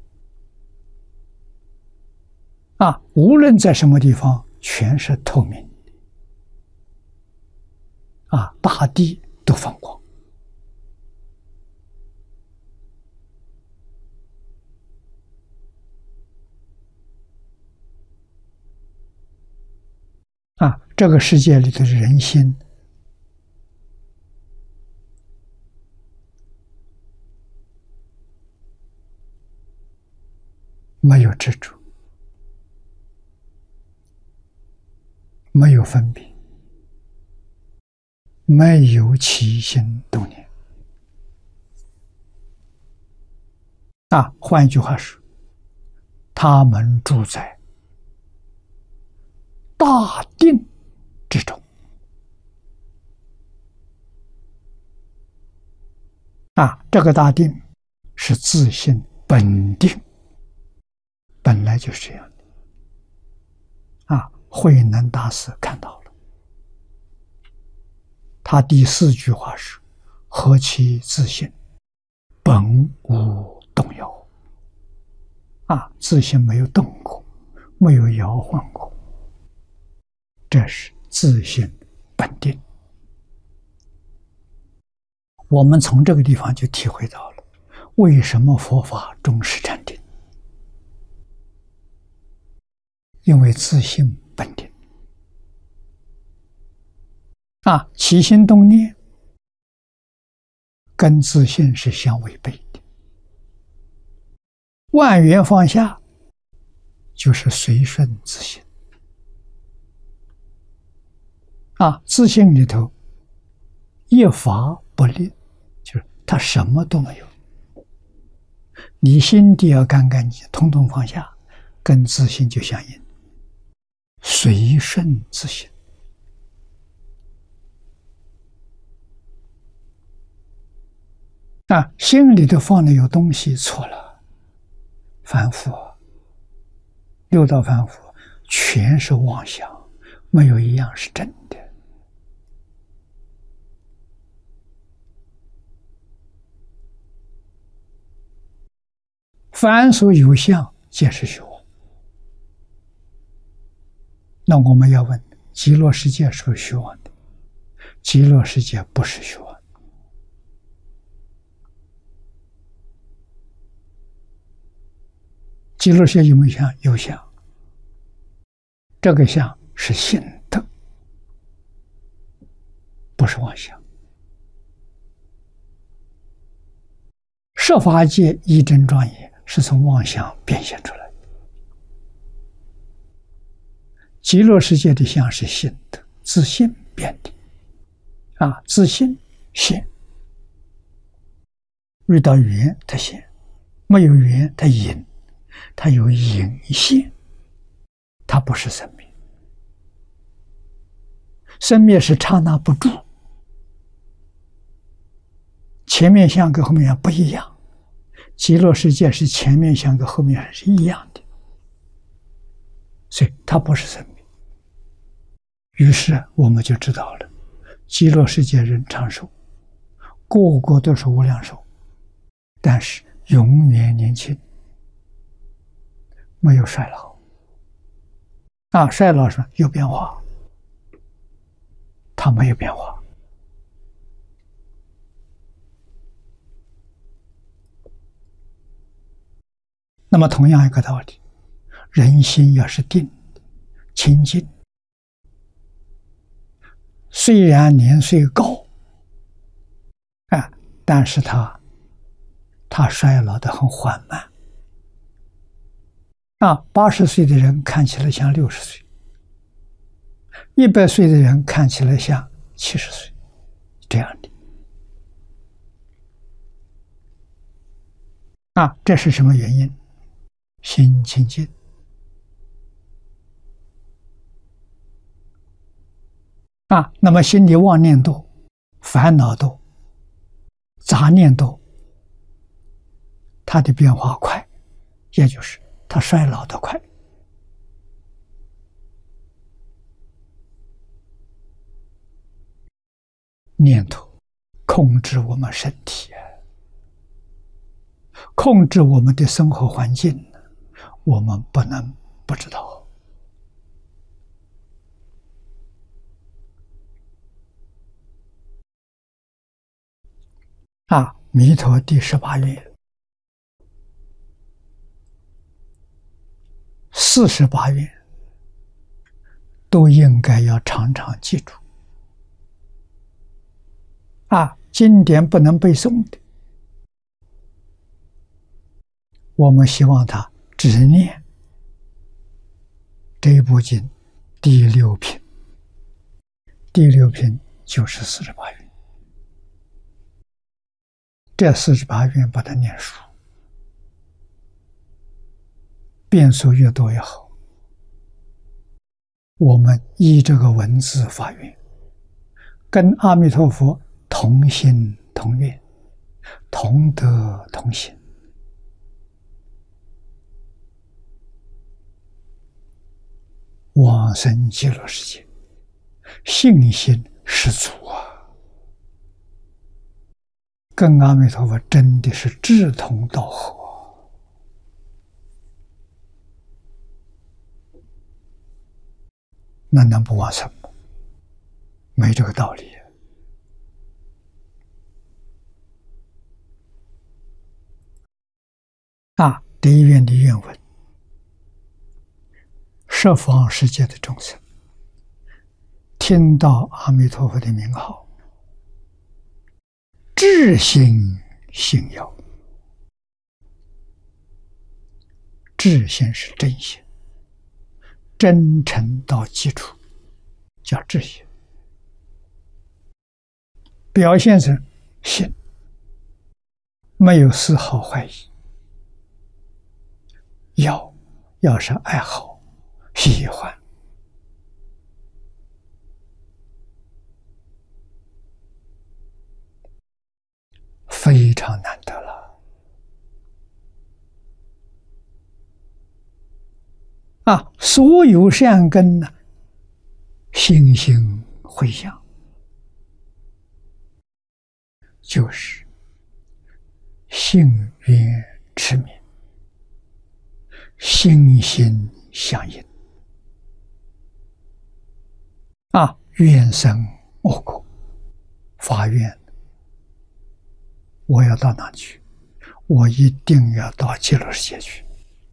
啊，无论在什么地方，全是透明的。啊，大地都放光。啊，这个世界里的人心没有执着，没有分别，没有起心动念。啊，换一句话说，他们住在大定之中。啊，这个大定是自性本定，本来就是这样的。啊，慧能大师看到了，他第四句话是：何其自性，本无动摇。啊，自性没有动过，没有摇晃过，这是自性本定。我们从这个地方就体会到了，为什么佛法重视禅定？因为自性本定。啊，起心动念跟自性是相违背的。万缘放下，就是随顺自性。啊，自性里头一法不立，就是他什么都没有。你心地要干干净，统统放下，跟自性就相应，随顺自性。 啊，心里头放的有东西错了，凡夫六道凡夫全是妄想，没有一样是真的。凡所有相，皆是虚妄。那我们要问：极乐世界是不是虚妄的？极乐世界不是虚妄。极乐世界有没有相？有相。这个相是心得，不是妄想。设法界一真庄严是从妄想变现出来的。极乐世界的相是心得，自信变的。啊，自信现，遇到缘它现，没有缘它隐，它有隐现，它不是生灭。生灭是刹那不住，前面相跟后面相不一样。极乐世界是前面相跟后面相是一样的，所以它不是生灭。于是我们就知道了，极乐世界人长寿，个个都是无量寿，但是永远年轻，没有衰老。啊，衰老是有变化，它没有变化。那么同样一个道理，人心要是定的、清净，虽然年岁高，啊，但是他他衰老的很缓慢。啊，八十岁的人看起来像六十岁，一百岁的人看起来像七十岁，这样的。啊，这是什么原因？心清净。啊，那么心里妄念多，烦恼多，杂念多，它的变化快，也就是它衰老的快。念头控制我们身体，控制我们的生活环境，我们不能不知道。啊，弥陀第十八愿、四十八愿都应该要常常记住。啊，经典不能背诵的，我们希望他只念这一部经第六品，第六品就是四十八愿，这四十八愿把它念熟，遍数越多越好。我们依这个文字发愿，跟阿弥陀佛同心同愿，同德同行，往生极乐世界，信心十足啊！跟阿弥陀佛真的是志同道合。那能不往生吗？没这个道理。啊，第一愿的愿文：十方世界的众生听到阿弥陀佛的名号，至心信要。至心是真心，真诚到基础叫至心，表现成信，没有丝毫怀疑。要要是爱好、喜欢， 非常难得了啊！所有善根呢，心心回向，就是信愿持名，心心相应啊！愿生我国，发愿，我要到哪去？我一定要到极乐世界去。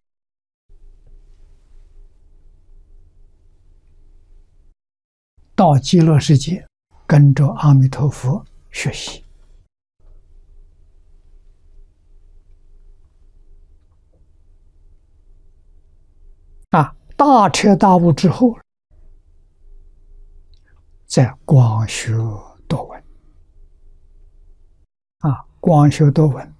到极乐世界，跟着阿弥陀佛学习。啊，大彻大悟之后，再广学多闻。啊，广学多闻，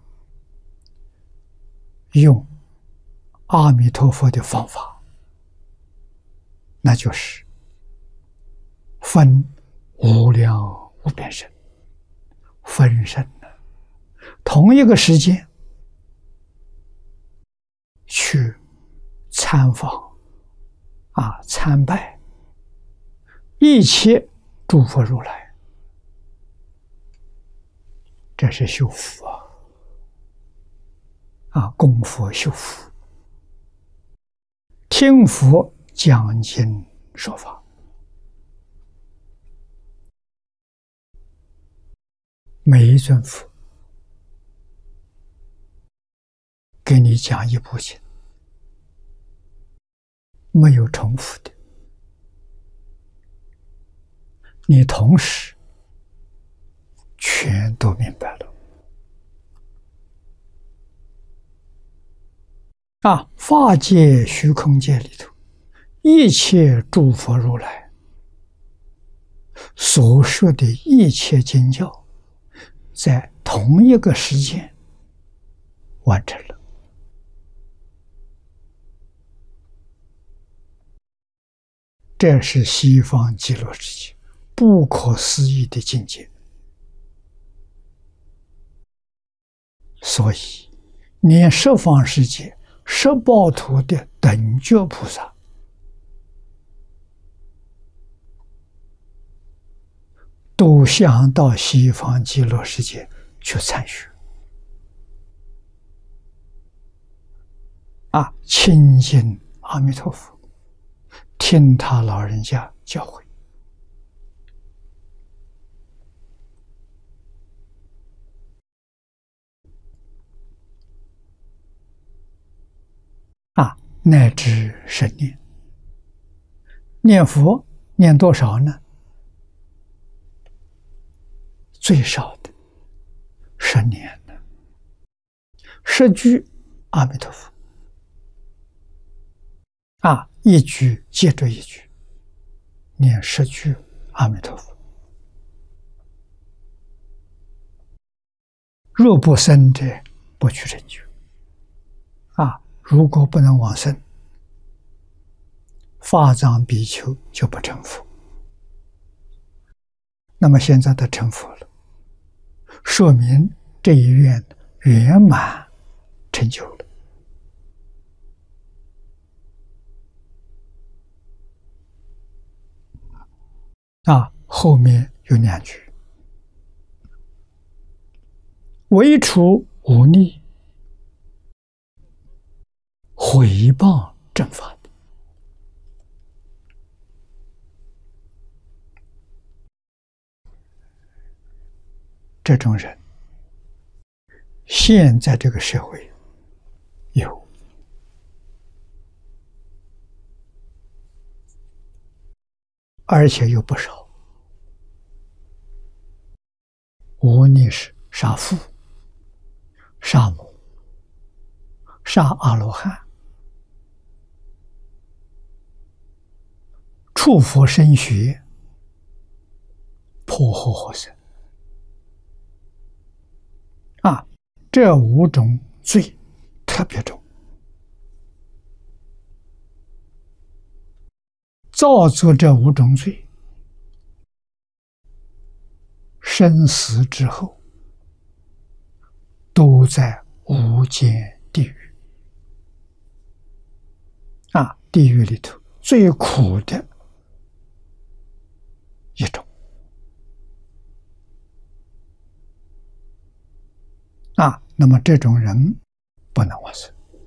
用阿弥陀佛的方法，那就是分无量无边身，分身呢，同一个时间去参访啊，参拜一切诸佛如来，这是修福啊！啊，供佛修福，听佛讲经说法，每一尊佛给你讲一部经，没有重复的，你同时全都明白了。啊，法界虚空界里头，一切诸佛如来所说的一切经教，在同一个时间完成了。这是西方极乐世界不可思议的境界。所以，连十方世界十报土的等觉菩萨，都想到西方极乐世界去参学，啊，亲近阿弥陀佛，听他老人家教诲。啊，乃至神念，念佛念多少呢？最少的十年呢，十句阿弥陀佛，啊，一句接着一句，念十句阿弥陀佛。若不生者，不取成就。啊，如果不能往生，法藏比丘就不成佛。那么现在他成佛了，说明这一愿圆满成就了。啊，后面有两句：唯除无逆，毁谤正法的。这种人，现在这个社会有，而且有不少。无逆是杀父、杀母、杀阿罗汉、触佛身血、破活活生。啊，这五种罪特别重，造作这五种罪，生死之后都在无间地狱。啊，地狱里头最苦的一种。啊，那么这种人不能往生。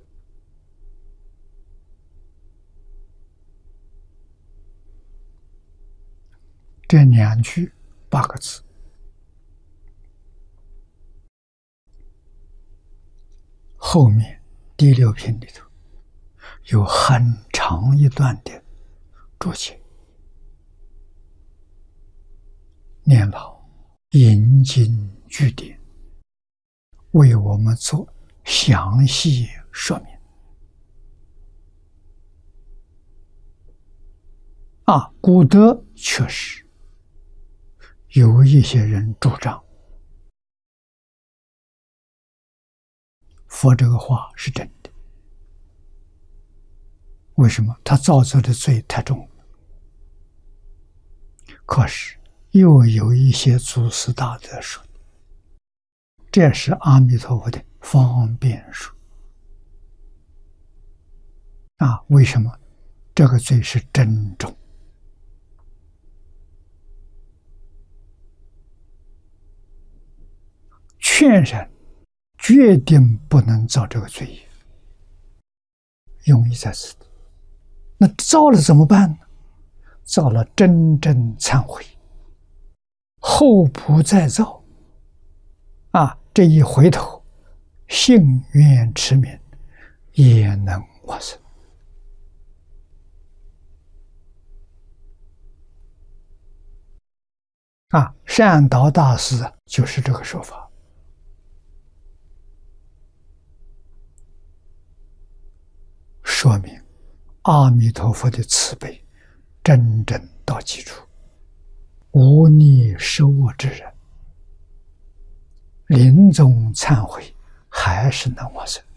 这两句八个字，后面第六品里头有很长一段的注解。念老引经据典，为我们做详细说明。啊，古德确实有一些人主张佛这个话是真的。为什么？他造作的罪太重了。可是又有一些祖师大德说，这是阿弥陀佛的方便说。啊，为什么？这个罪是真重。劝人决定不能造这个罪业，用意在此。那造了怎么办呢？造了真正忏悔，后不再造。啊，这一回头，信愿持名，也能往生。啊，善导大师就是这个说法。说明阿弥陀佛的慈悲真正到基础，无逆受恶之人，临终忏悔还是能往生。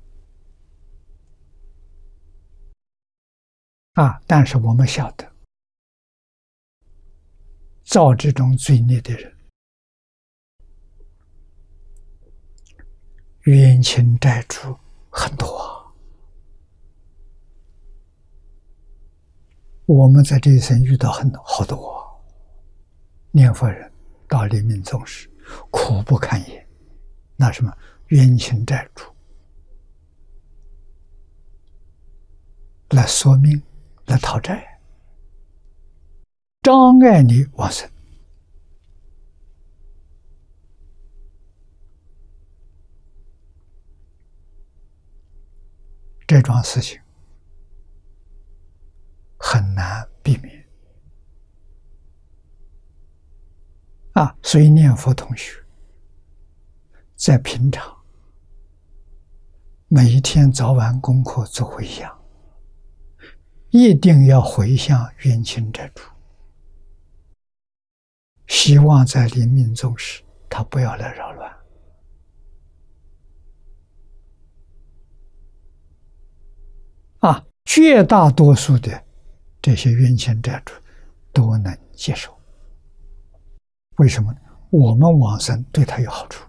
啊！但是我们晓得，造这种罪孽的人，冤亲债主很多啊。我们在这一生遇到很好多念佛人到临命终时，苦不堪言。那什么冤亲债主来索命，来讨债，障碍你往生。这桩事情很难避免啊！所以念佛同学在平常每一天早晚功课做回向，一定要回向冤亲债主，希望在临命终时他不要来扰乱。啊，绝大多数的这些冤亲债主都能接受。为什么？我们往生对他有好处。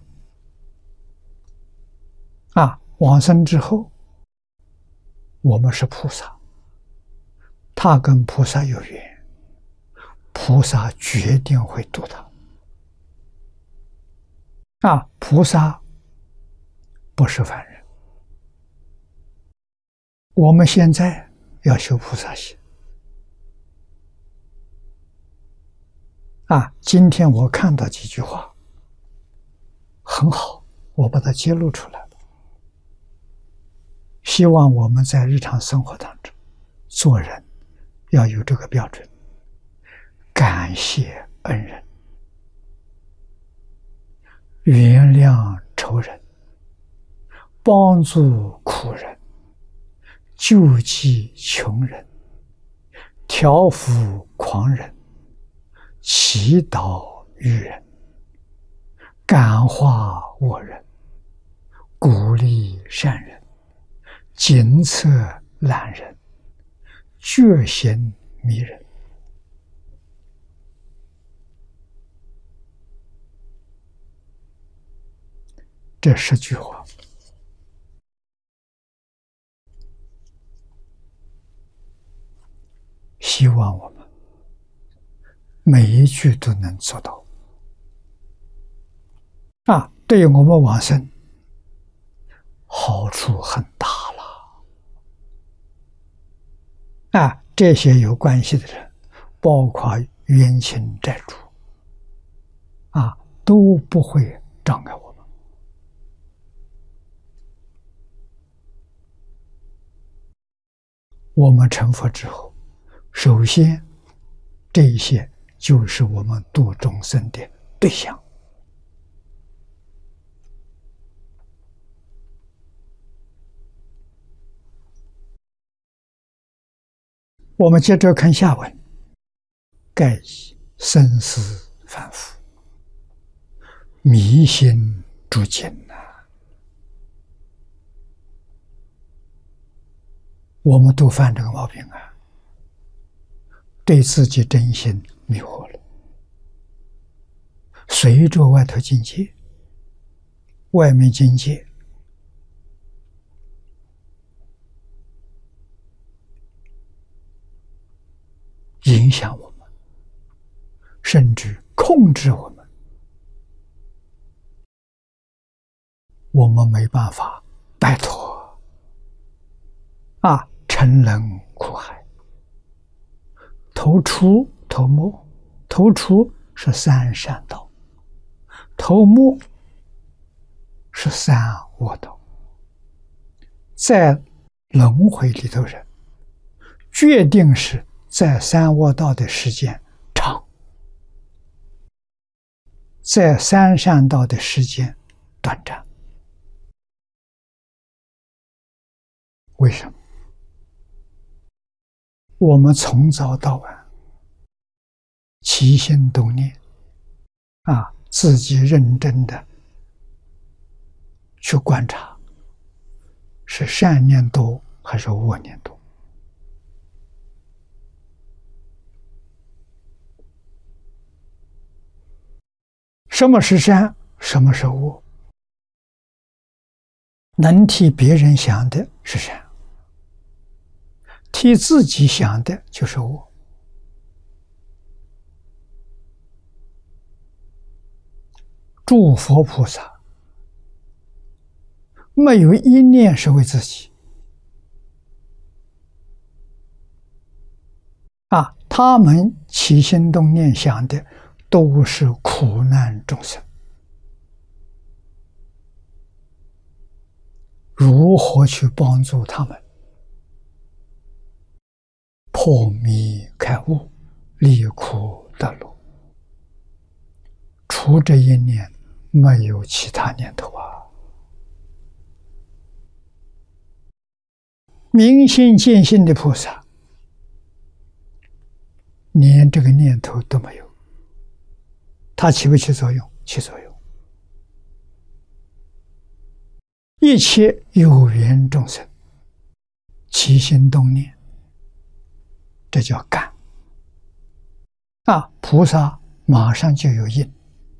啊，往生之后，我们是菩萨，他跟菩萨有缘，菩萨决定会度他。啊，菩萨不是凡人。我们现在要修菩萨行。啊，今天我看到几句话很好，我把它揭露出来了。希望我们在日常生活当中做人要有这个标准，感谢恩人，原谅仇人，帮助苦人，救济穷人，调伏狂人，祈祷愚人，感化恶人，鼓励善人，警策懒人，觉醒迷人。 这十句话，希望我们每一句都能做到啊！对我们往生好处很大了啊！这些有关系的人，包括冤亲债主啊，都不会障碍我们。我们成佛之后，首先这一些就是我们度众生的对象。我们接着看下文，盖以生死反复，迷心诸境呐。我们都犯这个毛病啊，对自己真心迷惑了，随着外头境界、外面境界影响我们，甚至控制我们，我们没办法摆脱啊！沉沦苦海，头出头没，头出是三善道，头没是三恶道。在轮回里头人，决定是在三恶道的时间长，在三善道的时间短暂。为什么？我们从早到晚起心动念啊，自己认真的去观察，是善念多还是恶念多？什么是善，什么是恶？能替别人想的是善，替自己想的就是恶。诸佛菩萨没有一念是为自己啊，他们起心动念想的都是苦难众生，如何去帮助他们破迷开悟，离苦得乐？除这一念，没有其他念头啊！明心见性的菩萨，连这个念头都没有，它起不起作用？起作用。一切有缘众生起心动念，这叫感啊！菩萨马上就有应。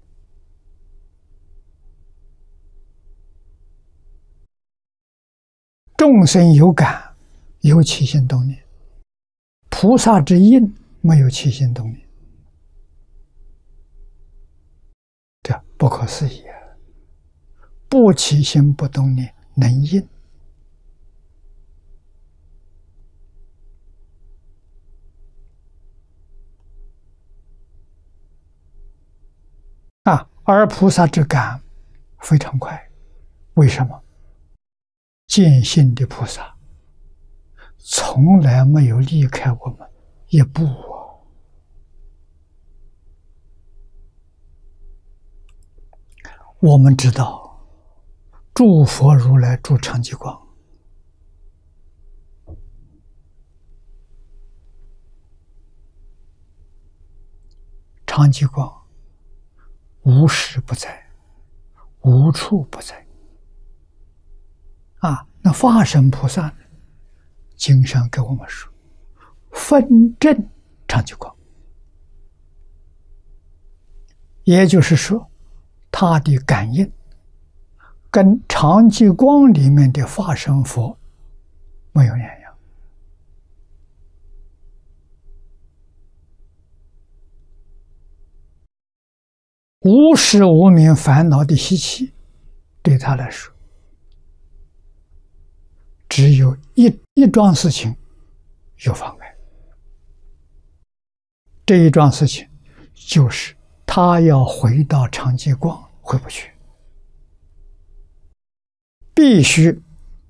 众生有感，有起心动念，菩萨之应没有起心动念，这不可思议啊！不起心不动念能应啊，而菩萨之感非常快，为什么？见性的菩萨从来没有离开我们一步啊！我们知道，诸佛如来住常寂光，常寂光无时不在，无处不在。啊，那法身菩萨呢？经上给我们说，分正常寂光，也就是说，他的感应跟常寂光里面的法身佛没有两样。无始无明烦恼的习气，对他来说，只有一一桩事情有妨碍。这一桩事情就是他要回到常寂光，回不去，必须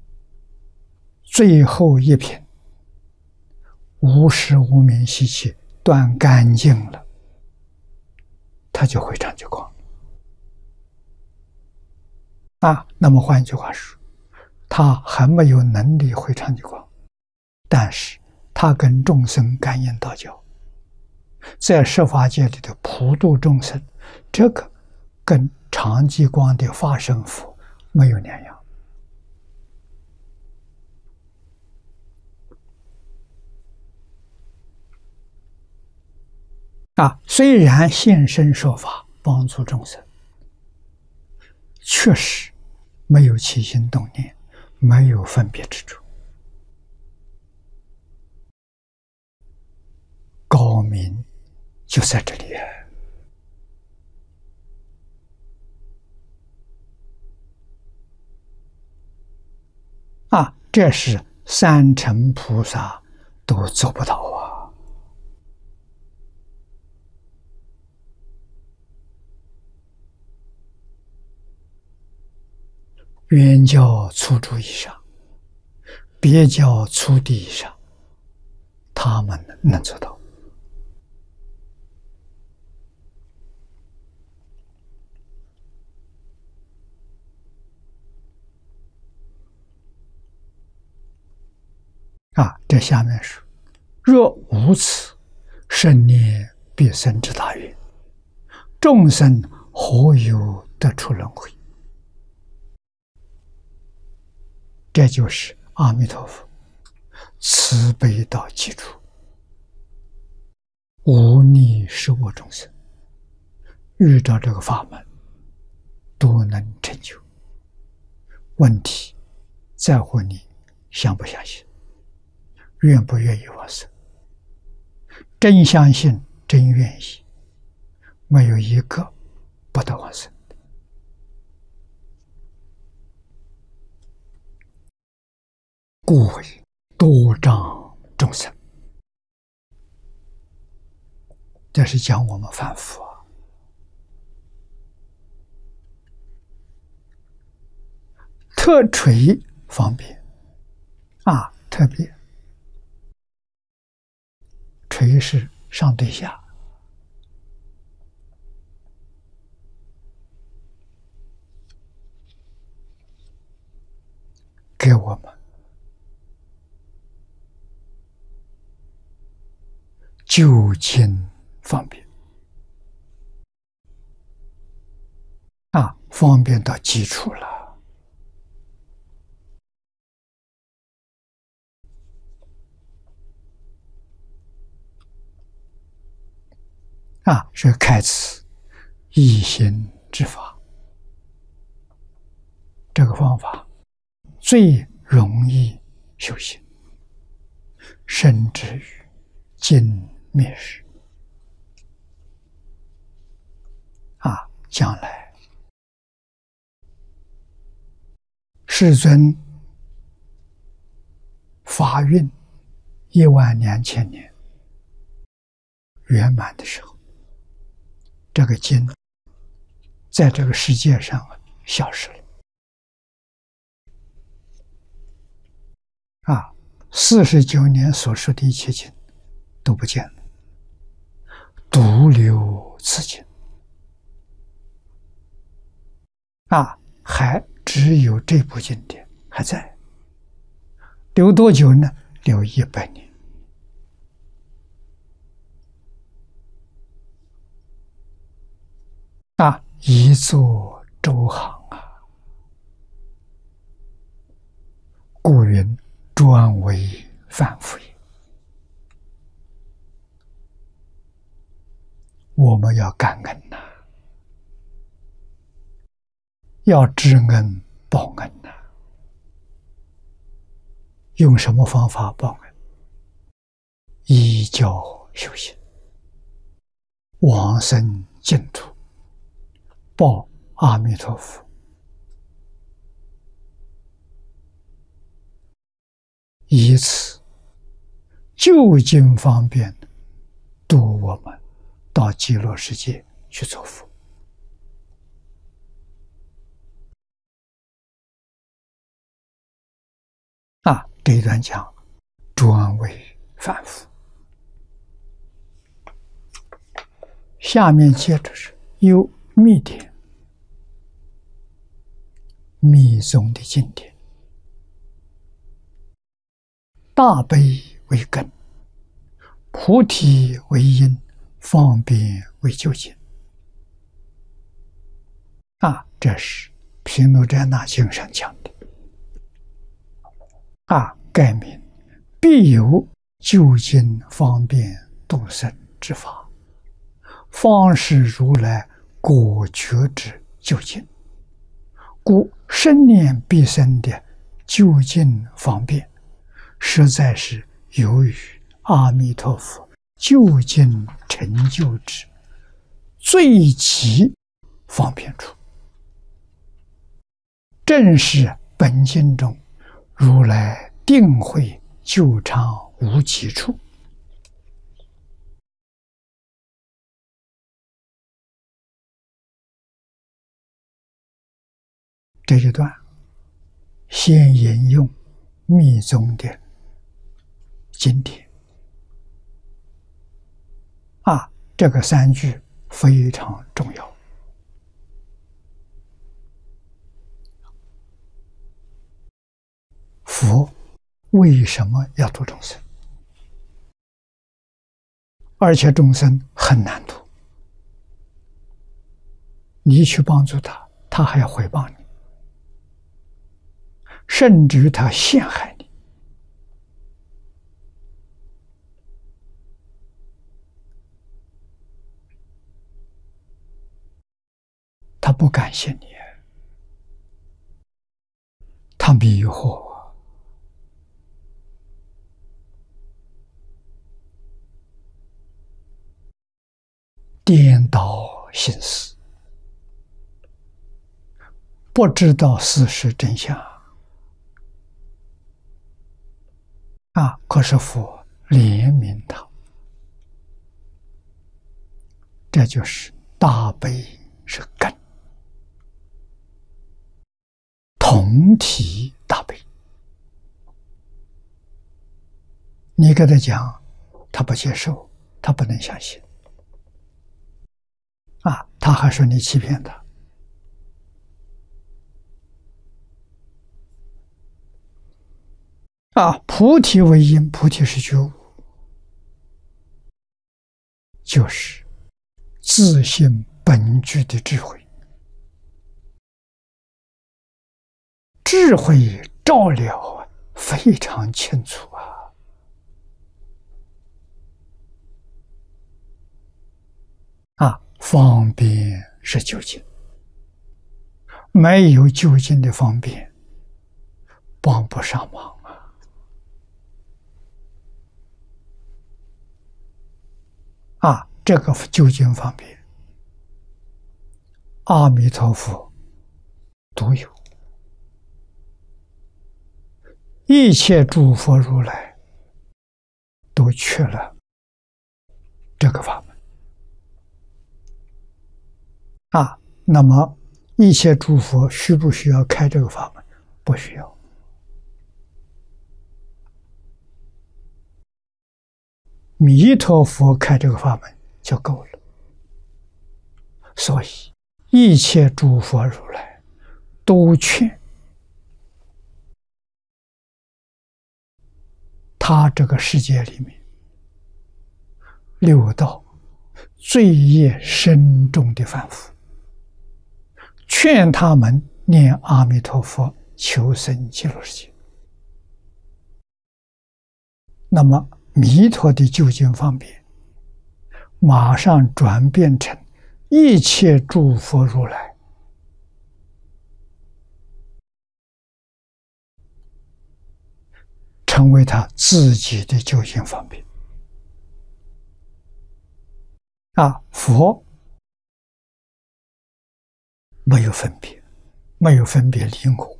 最后一品无始无明习气断干净了，他就回常寂光啊。那么换句话说，他还没有能力回常寂光，但是他跟众生感应道交，在十法界里的普度众生，这个跟常寂光的法身佛没有两样啊。虽然现身说法帮助众生，确实没有起心动念，没有分别之处，高明就在这里啊！这是三乘菩萨都做不到啊！圆教初住以上，别教初地以上，他们能做到。啊，这下面说：若无此，生念必生之大愿，众生何有得出轮回？这就是阿弥陀佛慈悲到极处，无逆是我众生遇到这个法门都能成就。问题在乎你相不相信，愿不愿意往生。真相信，真愿意，没有一个不得往生。故为多障众生，这是讲我们凡夫啊。特垂方便啊，特别垂是上对下，给我们就近方便啊，方便到基础了。啊，是开始一心之法，这个方法最容易修行，甚至于尽灭世啊！将来世尊法运一万两千年圆满的时候，这个经在这个世界上消失了啊！四十九年所说的一切经都不见了，独留此经啊，还只有这部经典还在，留多久呢？留一百年啊！一座周行啊，故云专为凡夫也。我们要感恩呐、啊，要知恩报恩呢？用什么方法报恩？依教修行，往生净土，报阿弥陀佛，以此就近方便度我们到极乐世界去做佛。啊，这一段讲专为凡夫。下面接着是有密典，密宗的经典，大悲为根，菩提为因，方便为究竟。啊，这是毗卢遮那经上讲的。啊，盖名必有究竟方便度生之法，方是如来果觉之究竟。故生念必生的究竟方便，实在是由于阿弥陀佛究竟成就之最极方便处，正是本经中如来定慧究常无极处。这一段先引用密宗的经典啊，这个三句非常重要。佛为什么要度众生？而且众生很难度，你去帮助他，他还要回报你，甚至于他陷害你。他不感谢你，他迷惑，颠倒心思，不知道事实真相啊！可是佛怜悯他，这就是大悲是根，同体大悲。你跟他讲，他不接受，他不能相信啊！他还说你欺骗他。啊，菩提为因，菩提是觉悟，就是自性本具的智慧，智慧照了非常清楚啊！啊，方便是究竟，没有究竟的方便，帮不上忙。啊，这个究竟方便，阿弥陀佛独有，一切诸佛如来都缺了这个法门。啊，那么一切诸佛需不需要开这个法门？不需要。弥陀佛开这个法门就够了。所以一切诸佛如来都劝他这个世界里面六道罪业深重的凡夫，劝他们念阿弥陀佛求生极乐世界。那么弥陀的究竟方便马上转变成一切诸佛如来成为他自己的究竟方便。啊，佛没有分别，没有分别离我。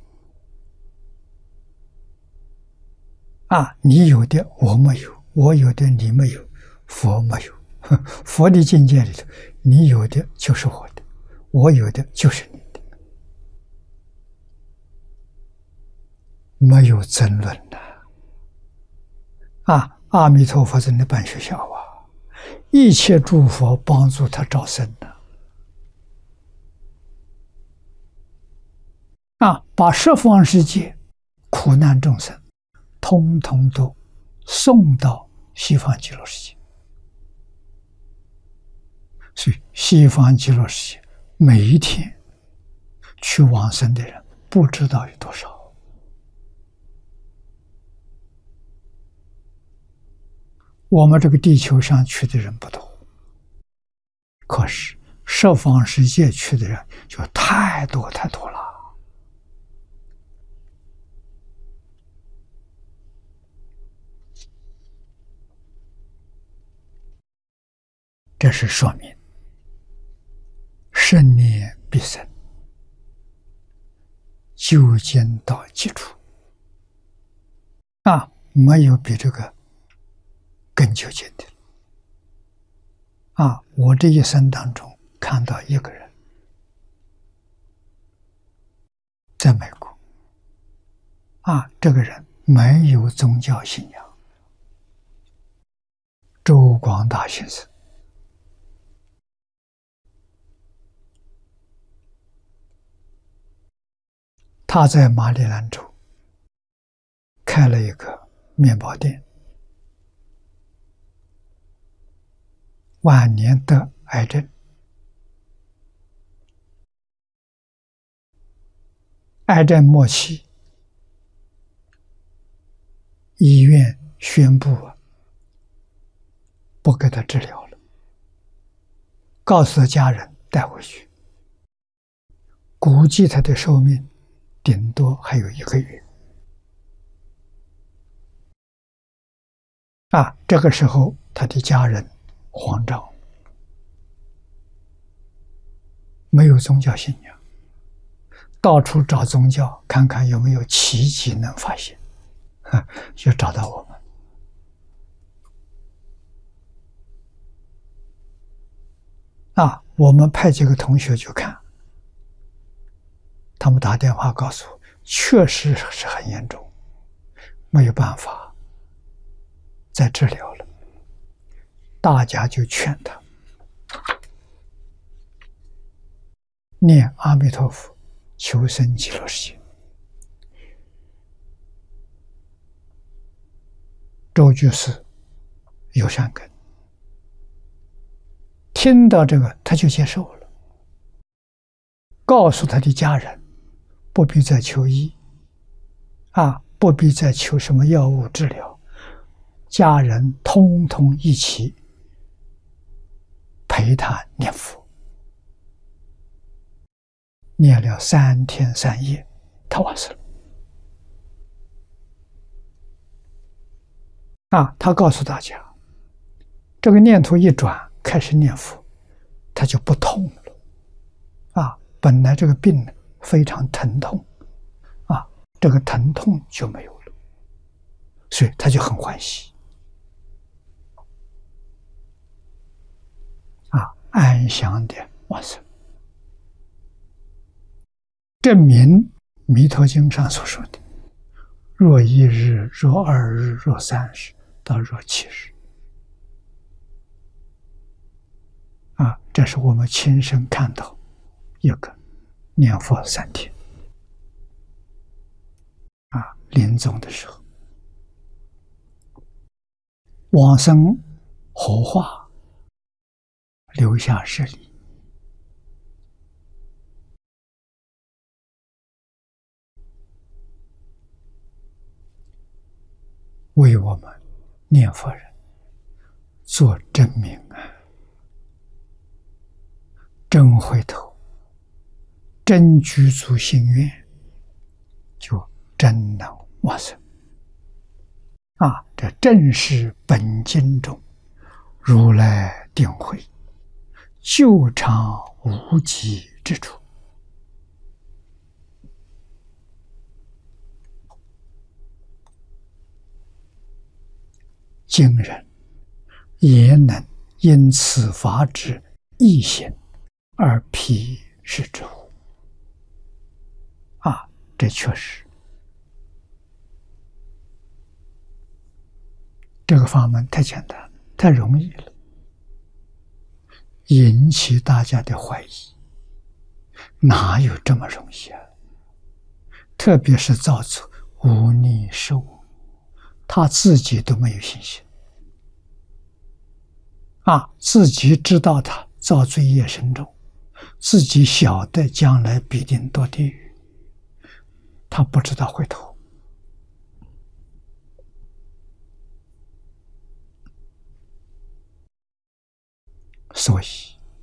啊，你有的我没有，我有的你没有，佛没有。佛的境界里头，你有的就是我的，我有的就是你的，没有争论的。啊，阿弥陀佛在那办学校啊，一切诸佛帮助他招生的。啊，把十方世界苦难众生通通都送到西方极乐世界。所以西方极乐世界每一天去往生的人不知道有多少。我们这个地球上去的人不多，可是十方世界去的人就太多太多了。这是说明生念必生，究竟到基础啊，没有比这个更究竟的啊！我这一生当中看到一个人，在美国啊，这个人没有宗教信仰，周广大先生。他在马里兰州开了一个面包店，晚年得癌症，癌症末期，医院宣布不给他治疗了，告诉他家人带回去，估计他的寿命顶多还有一个月。啊，这个时候他的家人慌张，没有宗教信仰，到处找宗教，看看有没有奇迹能发现，就找到我们。啊，我们派几个同学去看，他们打电话告诉我，确实是很严重，没有办法再治疗了。大家就劝他念阿弥陀佛，求生极乐世界。周居士有善根，听到这个他就接受了，告诉他的家人不必再求医啊，不必再求什么药物治疗，家人通通一起陪他念佛，念了三天三夜，他往生了。啊，他告诉大家，这个念头一转，开始念佛，他就不痛了。啊，本来这个病非常疼痛，啊，这个疼痛就没有了，所以他就很欢喜。啊，安详的往生，证明《弥陀经》上所说的若一日、若二日、若三日到若七日。啊，这是我们亲身看到一个念佛三天啊，临终的时候，往生火化，留下舍利。为我们念佛人做证明啊，真回头，真具足心愿，就真能往生。 啊，这正是本经中如来定慧究常无极之处。今人也能因此法之异行而辟是之乎？啊，这确实，这个法门太简单，太容易了，引起大家的怀疑。哪有这么容易啊？特别是造出无逆受我，他自己都没有信心啊，自己知道他造罪业深重，自己晓得将来必定堕地狱，他不知道回头。所以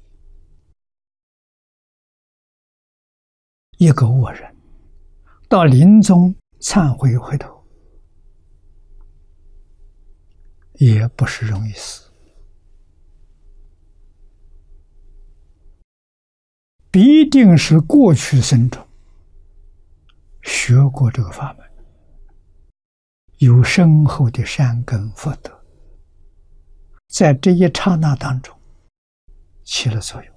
一个恶人到临终忏悔回头，也不是容易死，必定是过去生中学过这个法门，有深厚的善根福德，在这一刹那当中起了作用。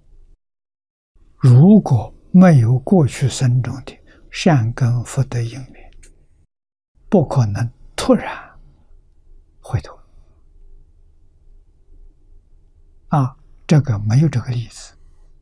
如果没有过去生中的善根福德因缘，不可能突然回头啊，这个没有这个例子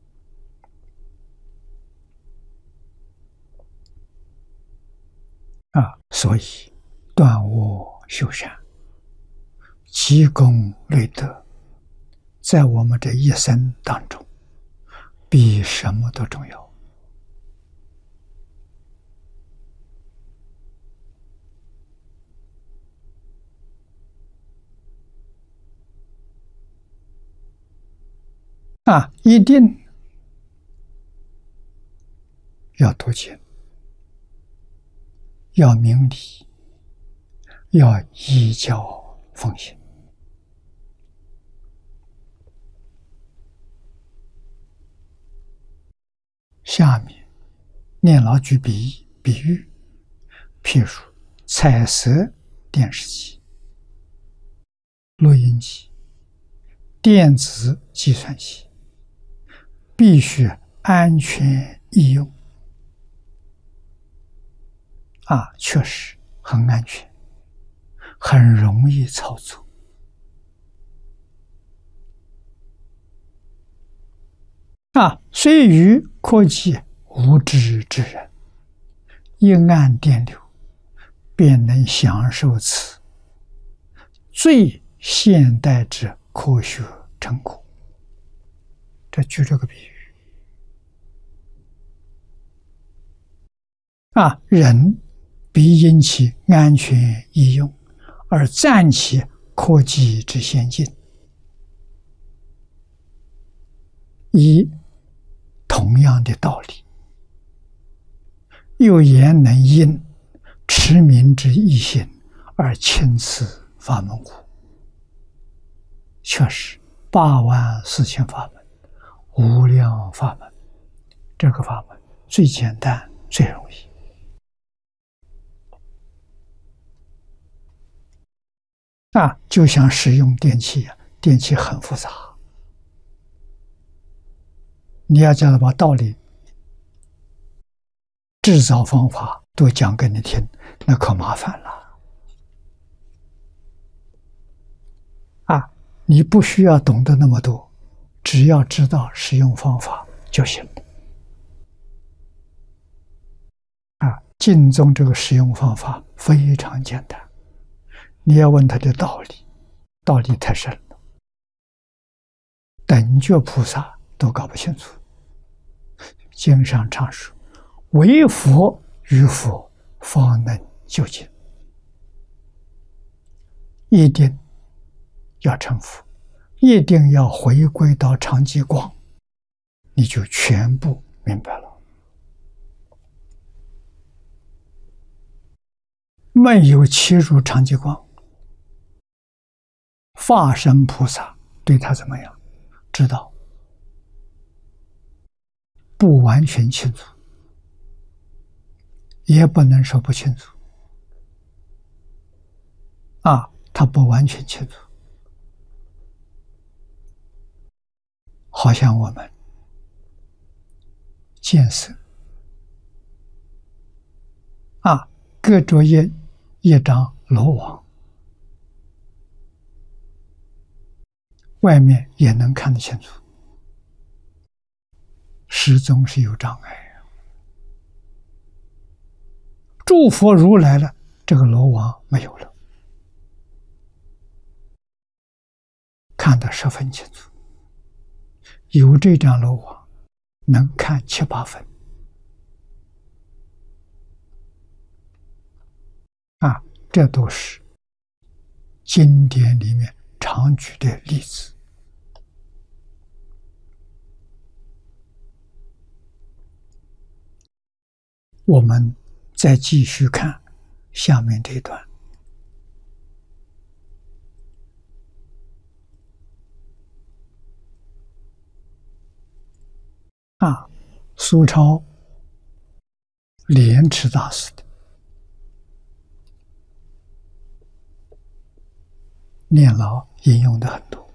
啊。所以断恶修善，积功累德，在我们这一生当中比什么都重要啊！一定要读经，要明理，要依教奉行。下面念老举比比喻，譬如彩色电视机、录音机、电子计算机，必须安全易用啊，确实很安全，很容易操作啊。虽与科技无知之人，一按电流，便能享受此最现代之科学成果。这举这个比喻啊，人必因其安全易用而占其科技之先进，以同样的道理，又言能因持名之义行而轻此法门乎？确实，八万四千法门，无量法门，这个法门最简单最容易啊，就像使用电器一样，电器很复杂，你要叫他把道理、制造方法都讲给你听，那可麻烦了啊！你不需要懂得那么多，只要知道使用方法就行了啊！净宗这个使用方法非常简单，你要问他的道理，道理太深了，等觉菩萨都搞不清楚。经上常说，唯佛与佛方能究竟，一定要成佛，一定要回归到常寂光，你就全部明白了。没有切入常寂光， 化身菩萨对他怎么样？知道，不完全清楚，也不能说不清楚。啊，他不完全清楚，好像我们见色啊，隔着一一张罗网，外面也能看得清楚，始终是有障碍。诸佛如来了，这个罗网没有了，看得十分清楚。有这张罗网，能看七八分。啊，这都是经典里面常举的例子。我们再继续看下面这一段。啊，苏超莲池大师的念老引用的很多。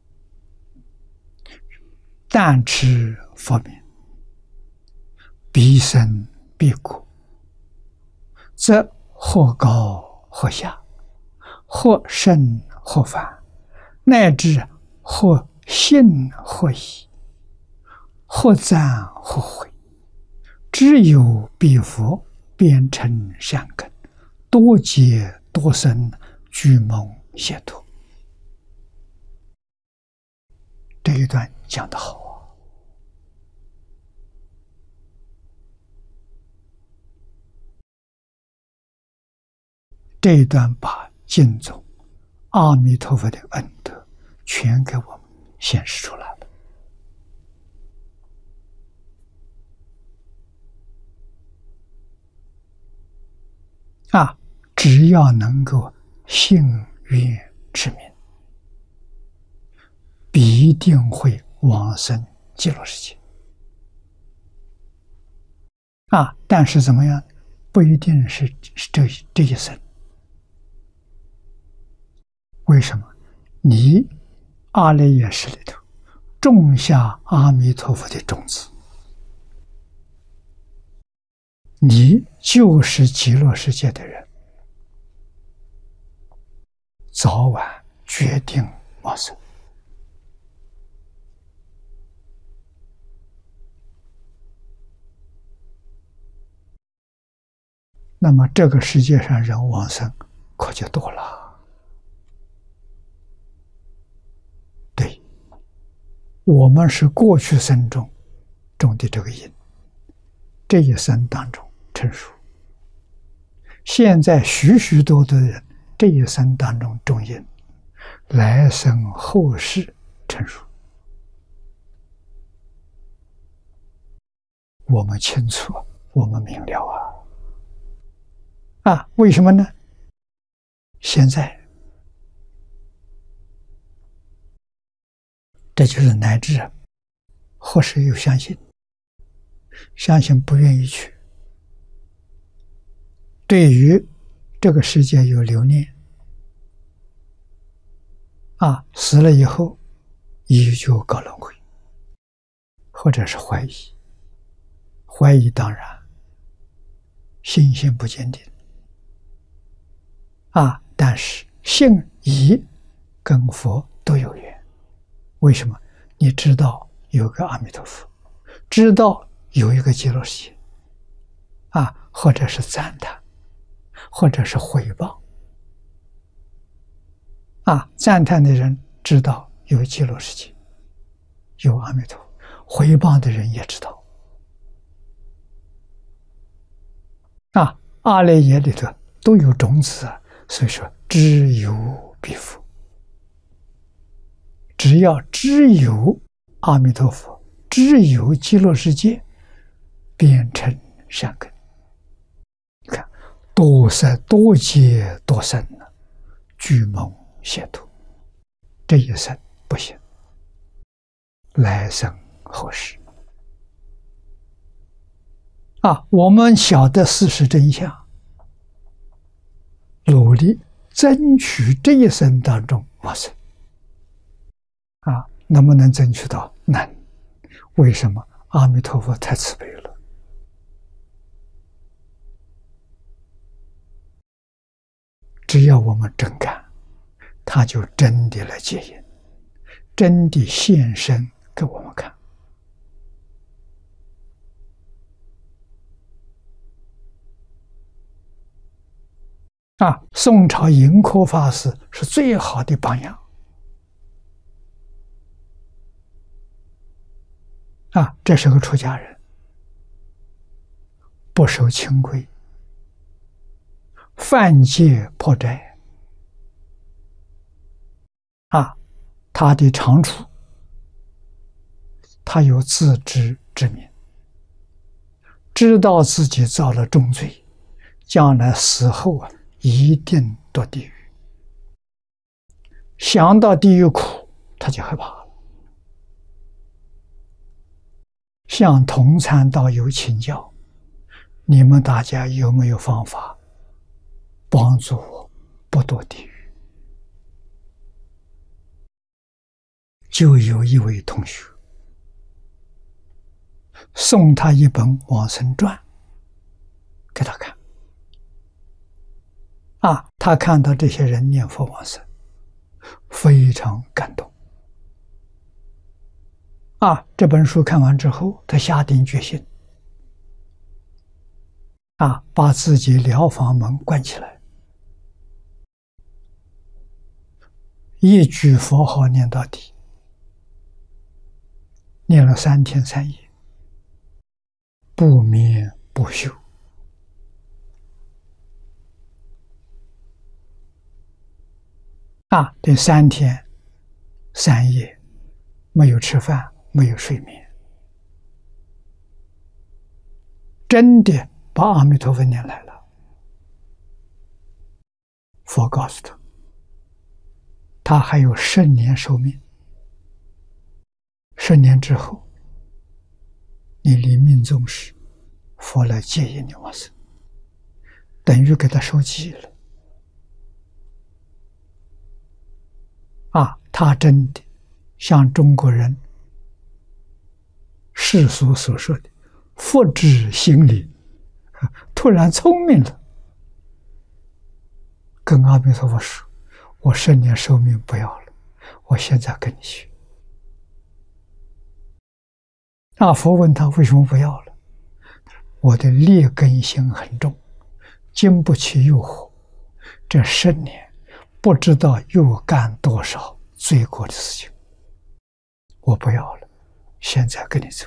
但持佛名，必生必苦，则或高或下，或胜或反，乃至或信或疑，或赞或悔，只有彼佛便成善根，多劫多生，具蒙解脱。这一段讲得好啊！这一段把净宗阿弥陀佛的恩德全给我们显示出来了。啊，只要能够信愿持名，必定会往生极乐世界。啊，但是怎么样？不一定是这这一生。为什么？你阿赖耶识里头种下阿弥陀佛的种子，你就是极乐世界的人，早晚决定往生。那么这个世界上人往生可就多了。对，我们是过去生中种的这个因，这一生当中成熟。现在许许多多的人这一生当中种因，来生后世成熟。我们清楚，我们明了啊！啊，为什么呢？现在，这就是乃至或是有相信，相信不愿意去，对于这个世界有留念，啊，死了以后依旧搞轮回，或者是怀疑，怀疑当然信心不坚定。啊！但是信疑跟佛都有缘，为什么？你知道有个阿弥陀佛，知道有一个极乐世界，啊，或者是赞叹，或者是毁谤。啊，赞叹的人知道有极乐世界，有阿弥陀佛；毁谤的人也知道。啊，阿赖耶里头都有种子啊。所以说，知有彼佛，只要知有阿弥陀佛，知有极乐世界，便成善根。你看，多生多劫多生呢，具蒙解脱。 这一生不行，来生后世。啊，我们晓得事实真相，努力争取这一生当中往生。啊，能不能争取到？难。为什么？阿弥陀佛太慈悲了。只要我们真干，他就真的来接引，真的现身给我们看。啊，宋朝盈科法师是最好的榜样。啊，这是个出家人，不守清规，犯戒破斋。啊，他的长处，他有自知之明，知道自己造了重罪，将来死后啊，一定堕地狱。想到地狱苦，他就害怕了。向同参道友请教，你们大家有没有方法帮助我不堕地狱？就有一位同学送他一本《往生传》给他看。啊，他看到这些人念佛往生，非常感动。啊，这本书看完之后，他下定决心，啊，把自己疗房门关起来，一句佛号念到底，念了三天三夜，不眠不休。啊，这三天三夜没有吃饭，没有睡眠，真的把阿弥陀佛念来了。佛告诉他，他还有十年寿命，十年之后，你临命终时，佛来接引你往生，等于给他收记了。啊，他真的像中国人世俗所说的佛知心理，突然聪明了，跟阿弥陀佛说，我十年寿命不要了，我现在跟你学。那佛问他为什么不要了？我的劣根性很重，经不起诱惑，这十年不知道又干多少罪过的事情，我不要了，现在跟你走。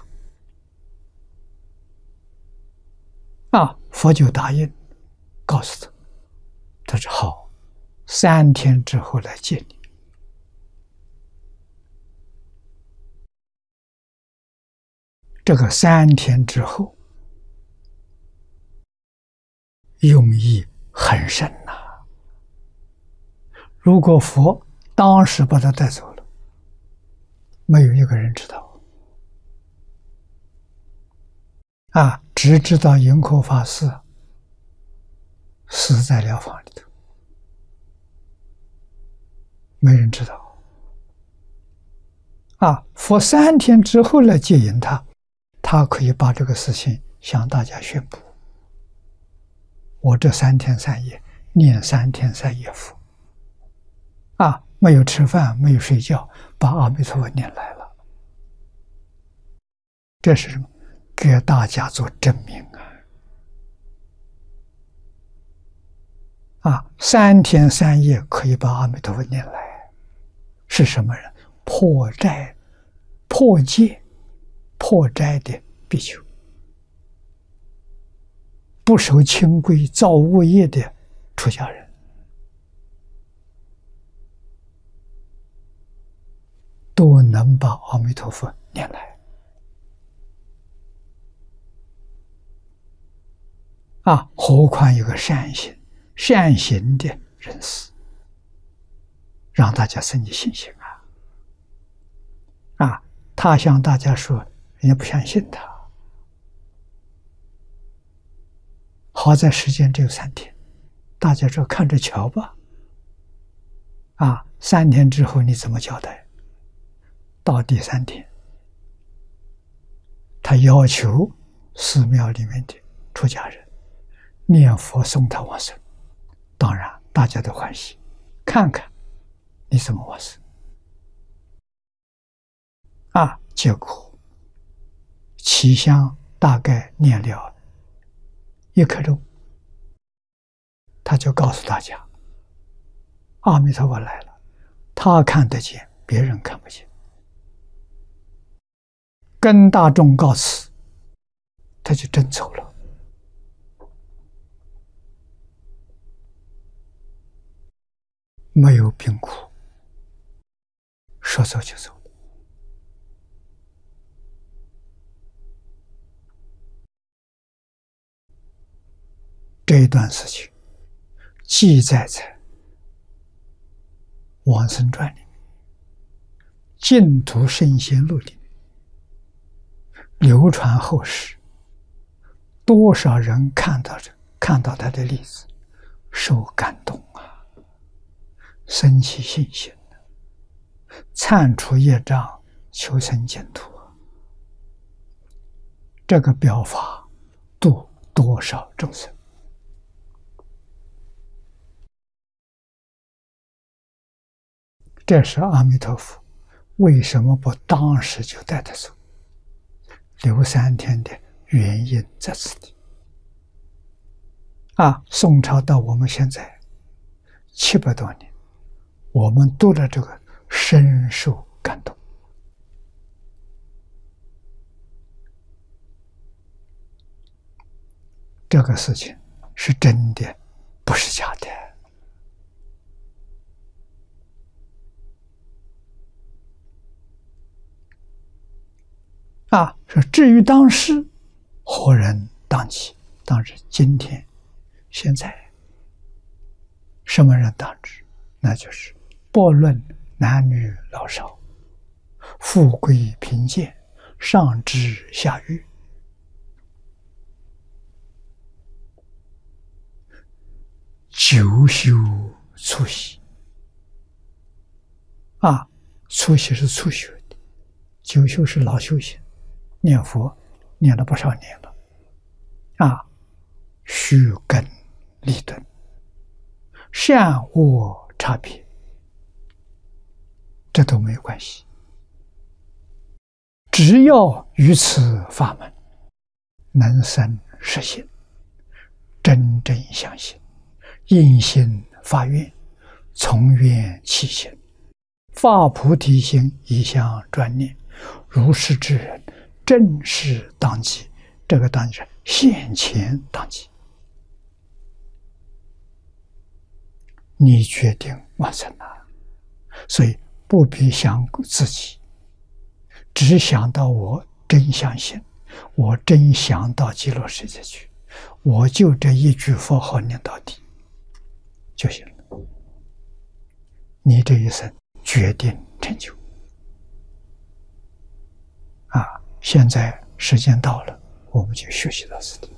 啊，佛就答应，告诉他，他说好，三天之后来见你。这个三天之后，用意很深呐、啊。如果佛当时把他带走了，没有一个人知道。啊，只知道盈科法师死在疗房里头，没人知道。啊，佛三天之后来接引他，他可以把这个事情向大家宣布。我这三天三夜念三天三夜佛，啊，没有吃饭，没有睡觉，把阿弥陀佛念来了。这是什么？给大家做证明啊！啊，三天三夜可以把阿弥陀佛念来，是什么人？破斋、破戒、破斋的比丘，不守清规、造恶业的出家人，都能把阿弥陀佛念来。啊，何况有个善行、善行的人士，让大家生起信心啊！ 他向大家说，人家不相信他。好在时间只有三天，大家说看着瞧吧。啊，三天之后你怎么交代？到第三天，他要求寺庙里面的出家人念佛送他往生。当然，大家都欢喜，看看你怎么往生。啊，结果齐香大概念了一刻钟，他就告诉大家，阿弥陀佛来了，他看得见，别人看不见。跟大众告辞，他就真走了。没有病苦，说走就走。这一段事情记载在《往生传》里面，《净土圣贤录》里面，流传后世。多少人看到这，看到他的例子，受感动啊，生起信心，忏除业障，求生净土。这个表法度多少众生？这是阿弥陀佛为什么不当时就带他走，留三天的原因在此地。啊，宋朝到我们现在七百多年，我们读了这个深受感动。这个事情是真的，不是假的。啊，说至于当时何人当知？当知今天现在什么人当知？那就是不论男女老少，富贵贫贱，上至下愚，久修初习。啊，初习是初学的，久修是老修行。念佛念了不少年了，啊，须根立顿，善恶差别，这都没有关系。只要于此法门能生实心，真正相信，应心发愿，从愿起行，发菩提心，一向专念，如是之人，正是当机。这个当机是现前当机，你决定往生了，所以不必想自己，只想到我真相信，我真想到极乐世界去，我就这一句佛号念到底就行了，你这一生决定成就。啊，现在时间到了，我们就学习到此地。